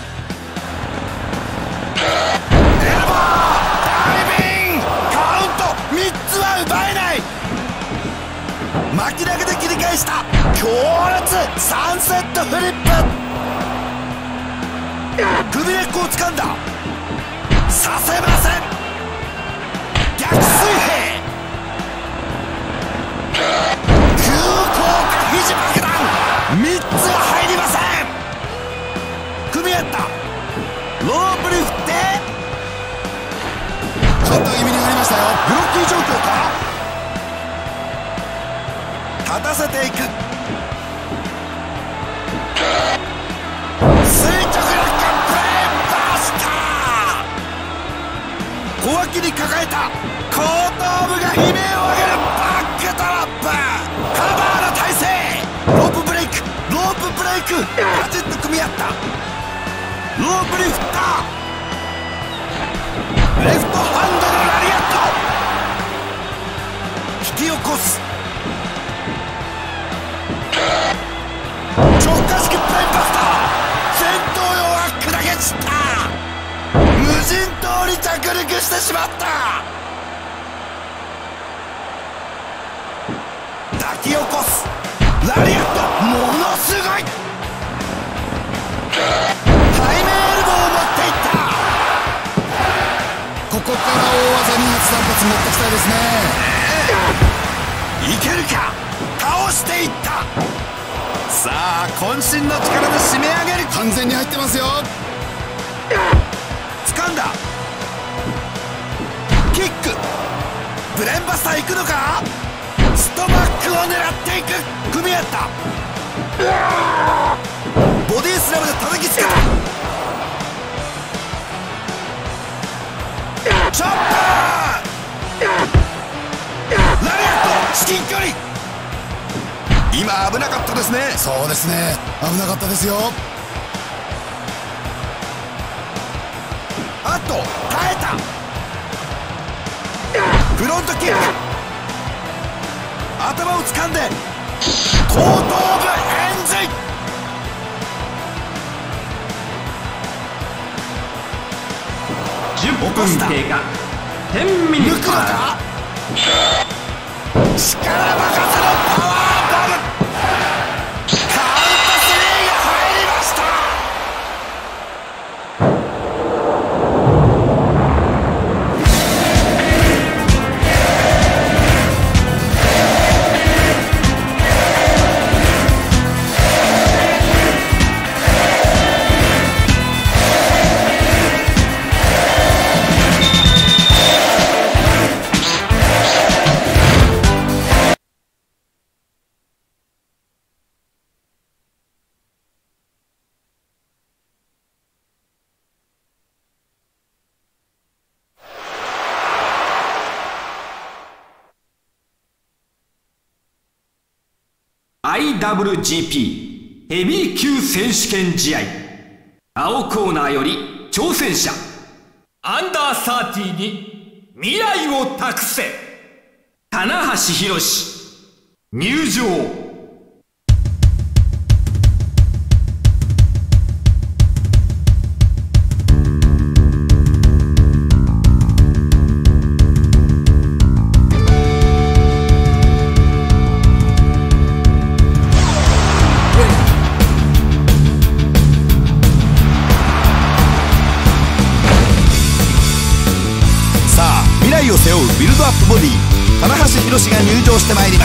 [SPEAKER 2] ルボーダイビングカウントみっつは奪えない。巻き投げで切り返した強烈サンセットフリップ。首根っこを掴んだ。させません。逆水平急降下肘爆弾みっつは入りません。組み合ったロープに振って
[SPEAKER 3] ちょっと気味になりましたよ。
[SPEAKER 2] ブロッキー状況か。立たせていく。垂直落下ブレーンバスター。小脇に抱えた後頭部が悲鳴を上げるバックドロップ。カバーの体勢。ロープブレイクロープブレイクガチッと組み合った。ロープに振った。レフトハンドのラリアット引き起こす。直下式ブレインバスター。戦闘用は砕け散った。無人島に着陸してしまった。抱き起こすラリアットものすごい。背面エルボーを持っていった。
[SPEAKER 3] ここから大技にさん発持ってきたいですね。
[SPEAKER 2] いけるか。倒していった。さあ渾身の力で締め上げる。
[SPEAKER 3] 完全に入ってますよ。
[SPEAKER 2] 掴んだ。キックブレーンバスター行くのか。ストマックを狙っていく。組み合った。ボディスラムで叩きつけた。チョッパーラリアット至近距離。今危なかったですね。
[SPEAKER 3] そうですね、危なかったですよ。
[SPEAKER 2] あと耐えた。フロントキック頭を掴んで後頭部エンジン。
[SPEAKER 1] じゅっぷん経過。じゅうミニッツ。
[SPEAKER 2] 抜くのか。力任せのパワーボム。カウントスリーが入りました。
[SPEAKER 1] アイダブリュージーピヘビー級選手権試合。青コーナーより挑戦者アンダーサーティに未来を託せ、棚橋宏入場。
[SPEAKER 2] を背負うビルドアップボディ、棚橋宏が入場してまいります。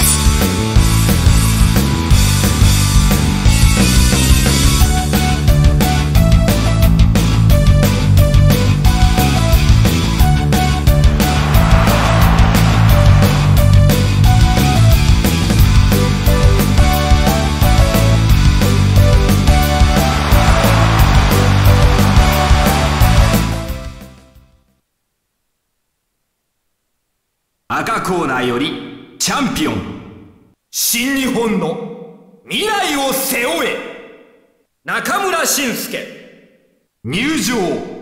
[SPEAKER 1] 赤コーナーよりチャンピオン新日本の未来を背負え、中村慎介入場。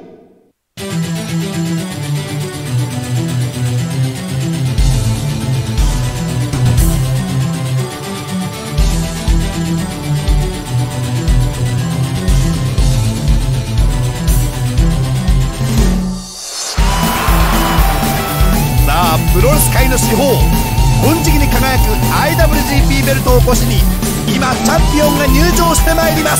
[SPEAKER 2] プロレス界の至宝、金色に輝く アイダブリュージーピー ベルトを腰に今チャンピオンが入場してまいります。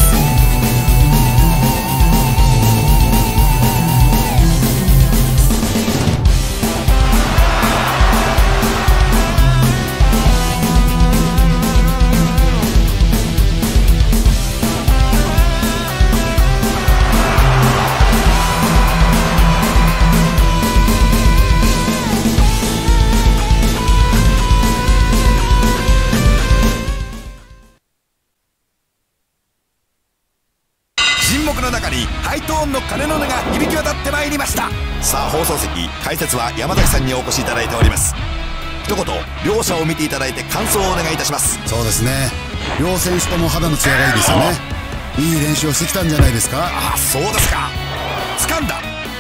[SPEAKER 2] 沈黙の中にハイトーンの鐘の音が響き渡ってまいりました。さあ放送席解説は山崎さんにお越しいただいております。一言両者を見ていただいて感想をお願いいたします。
[SPEAKER 3] そうですね、両選手とも肌の艶がいいですよね。いい練習をしてきたんじゃないですか。
[SPEAKER 2] ああそうですか。掴んだ、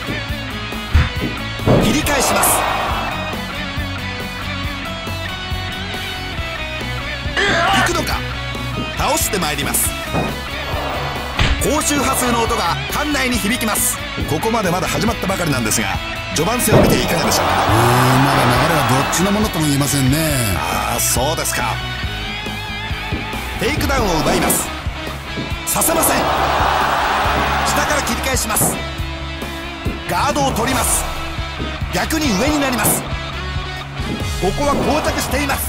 [SPEAKER 2] 切り返します。行くのか、倒してまいります。高周波数の音が館内に響きます。ここまでまだ始まったばかりなんですが、序盤戦を見ていかがでしょうか。
[SPEAKER 3] うーん、まだ流れはどっちのものとも言えませんね。
[SPEAKER 2] ああそうですか。テイクダウンを奪います。させません。下から切り返します。ガードを取ります。逆に上になります。ここは膠着しています。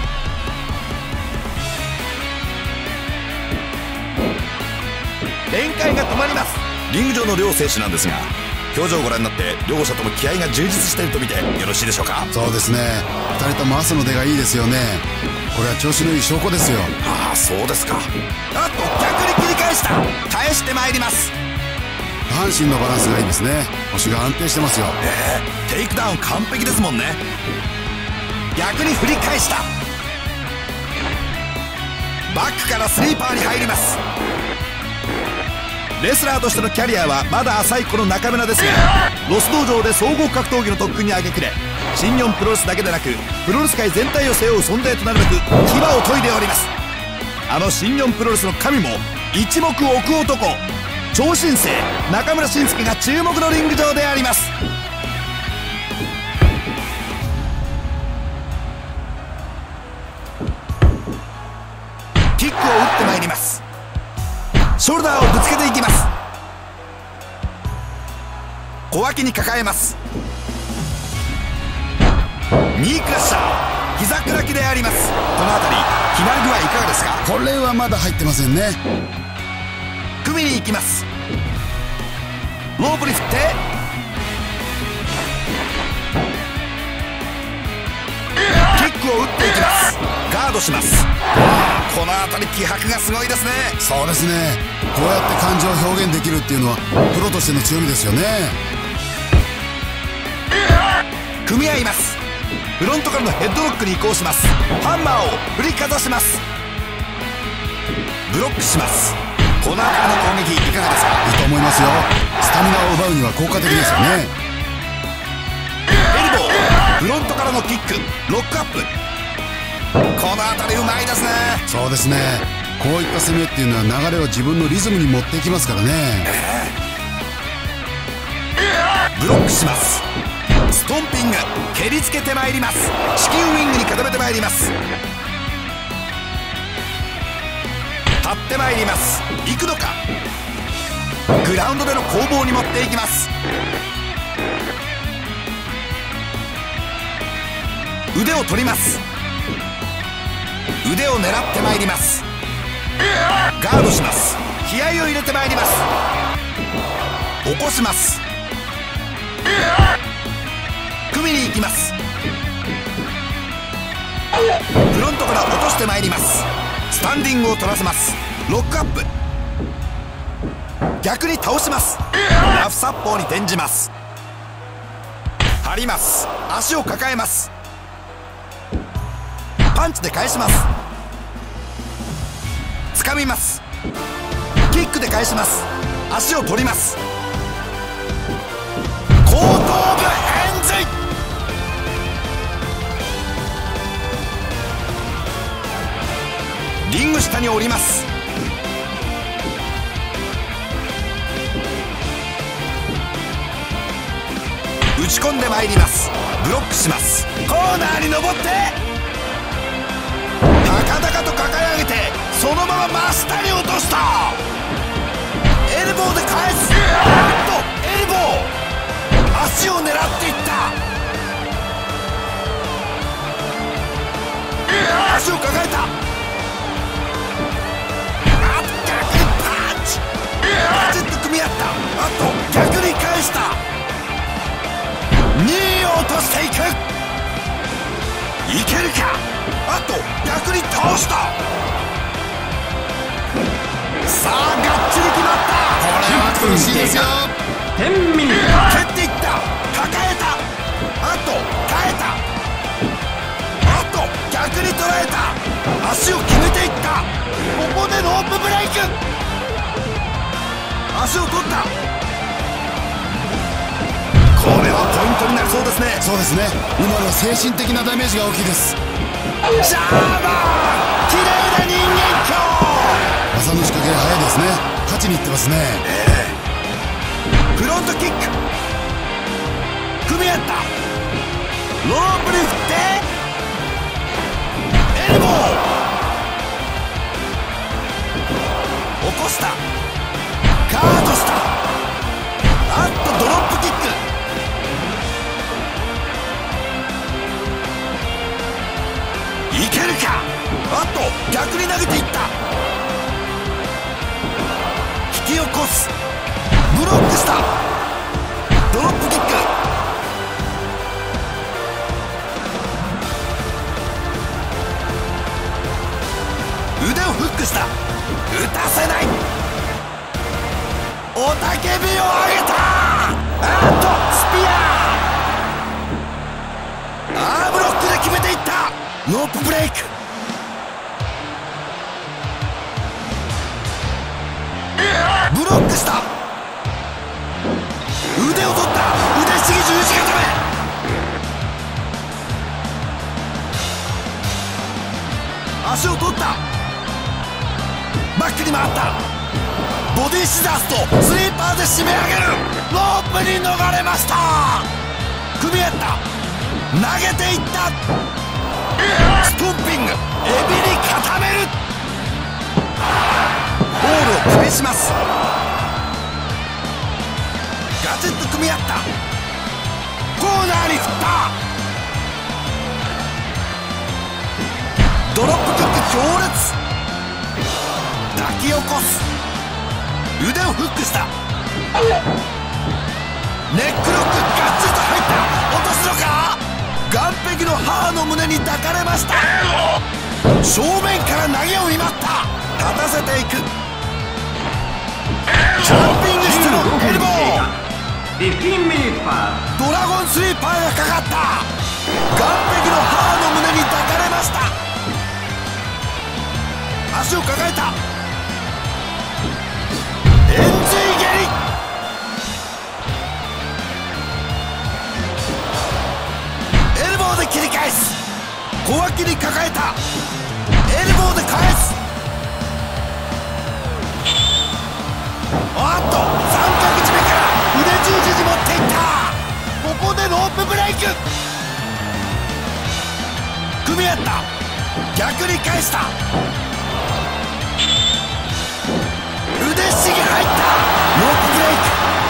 [SPEAKER 2] 展開が止まります。リング上の両選手なんですが、表情をご覧になって両者とも気合が充実していると見てよろしいでしょうか。
[SPEAKER 3] そうですね、ふたりとも朝の出がいいですよね。これは調子のいい証拠ですよ。
[SPEAKER 2] ああそうですか。あっと逆に切り返した。返してまいります。
[SPEAKER 3] 下半身のバランスがいいですね。腰が安定してますよ。
[SPEAKER 2] えー、テイクダウン完璧ですもんね。逆に振り返した。バックからスリーパーに入ります。レスラーとしてのキャリアはまだ浅いこの中村ですが、ロス道場で総合格闘技の特訓に明け暮れ、新日本プロレスだけでなくプロレス界全体を背負う存在となるべく牙を研いでおります。あの新日本プロレスの神も一目置く男、超新星中村慎介が注目のリング上であります。キックを打ってまいります。ショルダーをぶつけていきます。小脇に抱えます。ニークラッシャー、膝砕きであります。この辺り決まり具合いかがですか。
[SPEAKER 3] これはまだ入ってませんね。
[SPEAKER 2] 組みに行きます。ロープに振ってキックを打っていきます。ガードします。この辺り気迫がすごいですね。
[SPEAKER 3] そうですね、こうやって感情を表現できるっていうのはプロとしての強みですよね。
[SPEAKER 2] 組み合います。フロントからのヘッドロックに移行します。ハンマーを振りかざします。 ブロックします。この辺りの攻撃いかがですか？
[SPEAKER 3] いいと思いますよ。スタミナを奪うには効果的ですよね。
[SPEAKER 2] エルボー、フロントからのキック、ロックアップ。この辺りうまいですね。
[SPEAKER 3] そうですね。こういった攻めっていうのは流れを自分のリズムに持っていきますからね。
[SPEAKER 2] ブロックします。ストンピング、蹴りつけてまいります。チキンウィングに固めてまいります。立ってまいります。行くのか。グラウンドでの攻防に持っていきます。腕を取ります。腕を狙ってまいります。ガードします。気合を入れてまいります。起こします。組みに行きます。フロントから落としてまいります。スタンディングを取らせます。ロックアップ、逆に倒します。ラフ殺法に転じます。張ります。足を抱えます。パンチで返します。掴みます。キックで返します。足を取ります。後頭部変髄。リング下に降ります。打ち込んでまいります。ブロックします。コーナーに登って高々と抱え上げて、そのまま真下に落とした。エルボーで返す。あっとエルボー、足を狙っていった。足を抱えた。あっ逆にパンチ。バチッと組み合った。あと逆に返した。にいを落としていく。いけるか。あと逆に倒した。さあがっちり決まった。これは苦しいですよ。
[SPEAKER 1] じゅっぷん経過。じゅうミニッ
[SPEAKER 2] 蹴っていった。抱えた。あと耐えた。あと逆に捉えた。足を決めていった。ここでロープブレイク。足を取った。これはポイントになりそうですね。
[SPEAKER 3] そうですね。今のは精神的なダメージが大きいです。
[SPEAKER 2] シャーマン、綺麗な人間鏡。
[SPEAKER 3] 技の仕掛けが早いですね。勝ちにいってますね。
[SPEAKER 2] ええ、フロントキック、組み合った。ロープに振ってエルボー、起こした。ガードした。あっとドロップキック。いけるか。あと逆に投げていった。引き起こす。ブロックした。ドロップキック。腕をフックした。打たせない。雄たけびを上げた。あっとスピアー。アームロックで決めていった。ロープブレイク。ブロックした。腕を取った。腕ひしぎ十字固め。足を取った。バックに回った。ボディシザースとスリーパーで締め上げる。ロープに逃れました。組み合った。投げていった。ストンピング、エビに固める。ボールを返します。ガチッと組み合った。コーナーに振った。ドロップキック強烈。抱き起こす。腕をフックした。ネックロックガッツリと入った。落とすのか。岸壁の母の胸に抱かれました。正面から投げを見舞った。立たせていく。ジャンピングしてのエルボー。ドラゴンスリーパーがかかった。岸壁の母の胸に抱かれました。足を抱えた。 脇に抱えた。エルボーで返す。おっと、さんかくちめから腕十字に持っていった。ここでロープブレイク。組み合った。逆に返した。腕ひしぎ入った。ロープブレイク。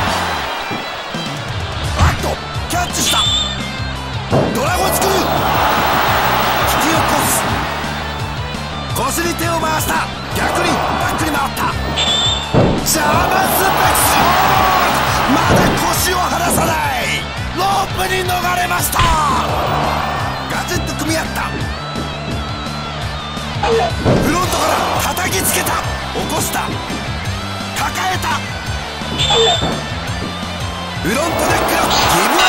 [SPEAKER 2] あっと、キャッチした。ドラゴンスクリュー。引き起こす。腰に手を回した。逆にバックに回った。ジャーマンスープレックス。まだ腰を離さない。ロープに逃れました。ガチッと組み合った。フロントから叩きつけた。起こした。抱えた。フロントネックのギブ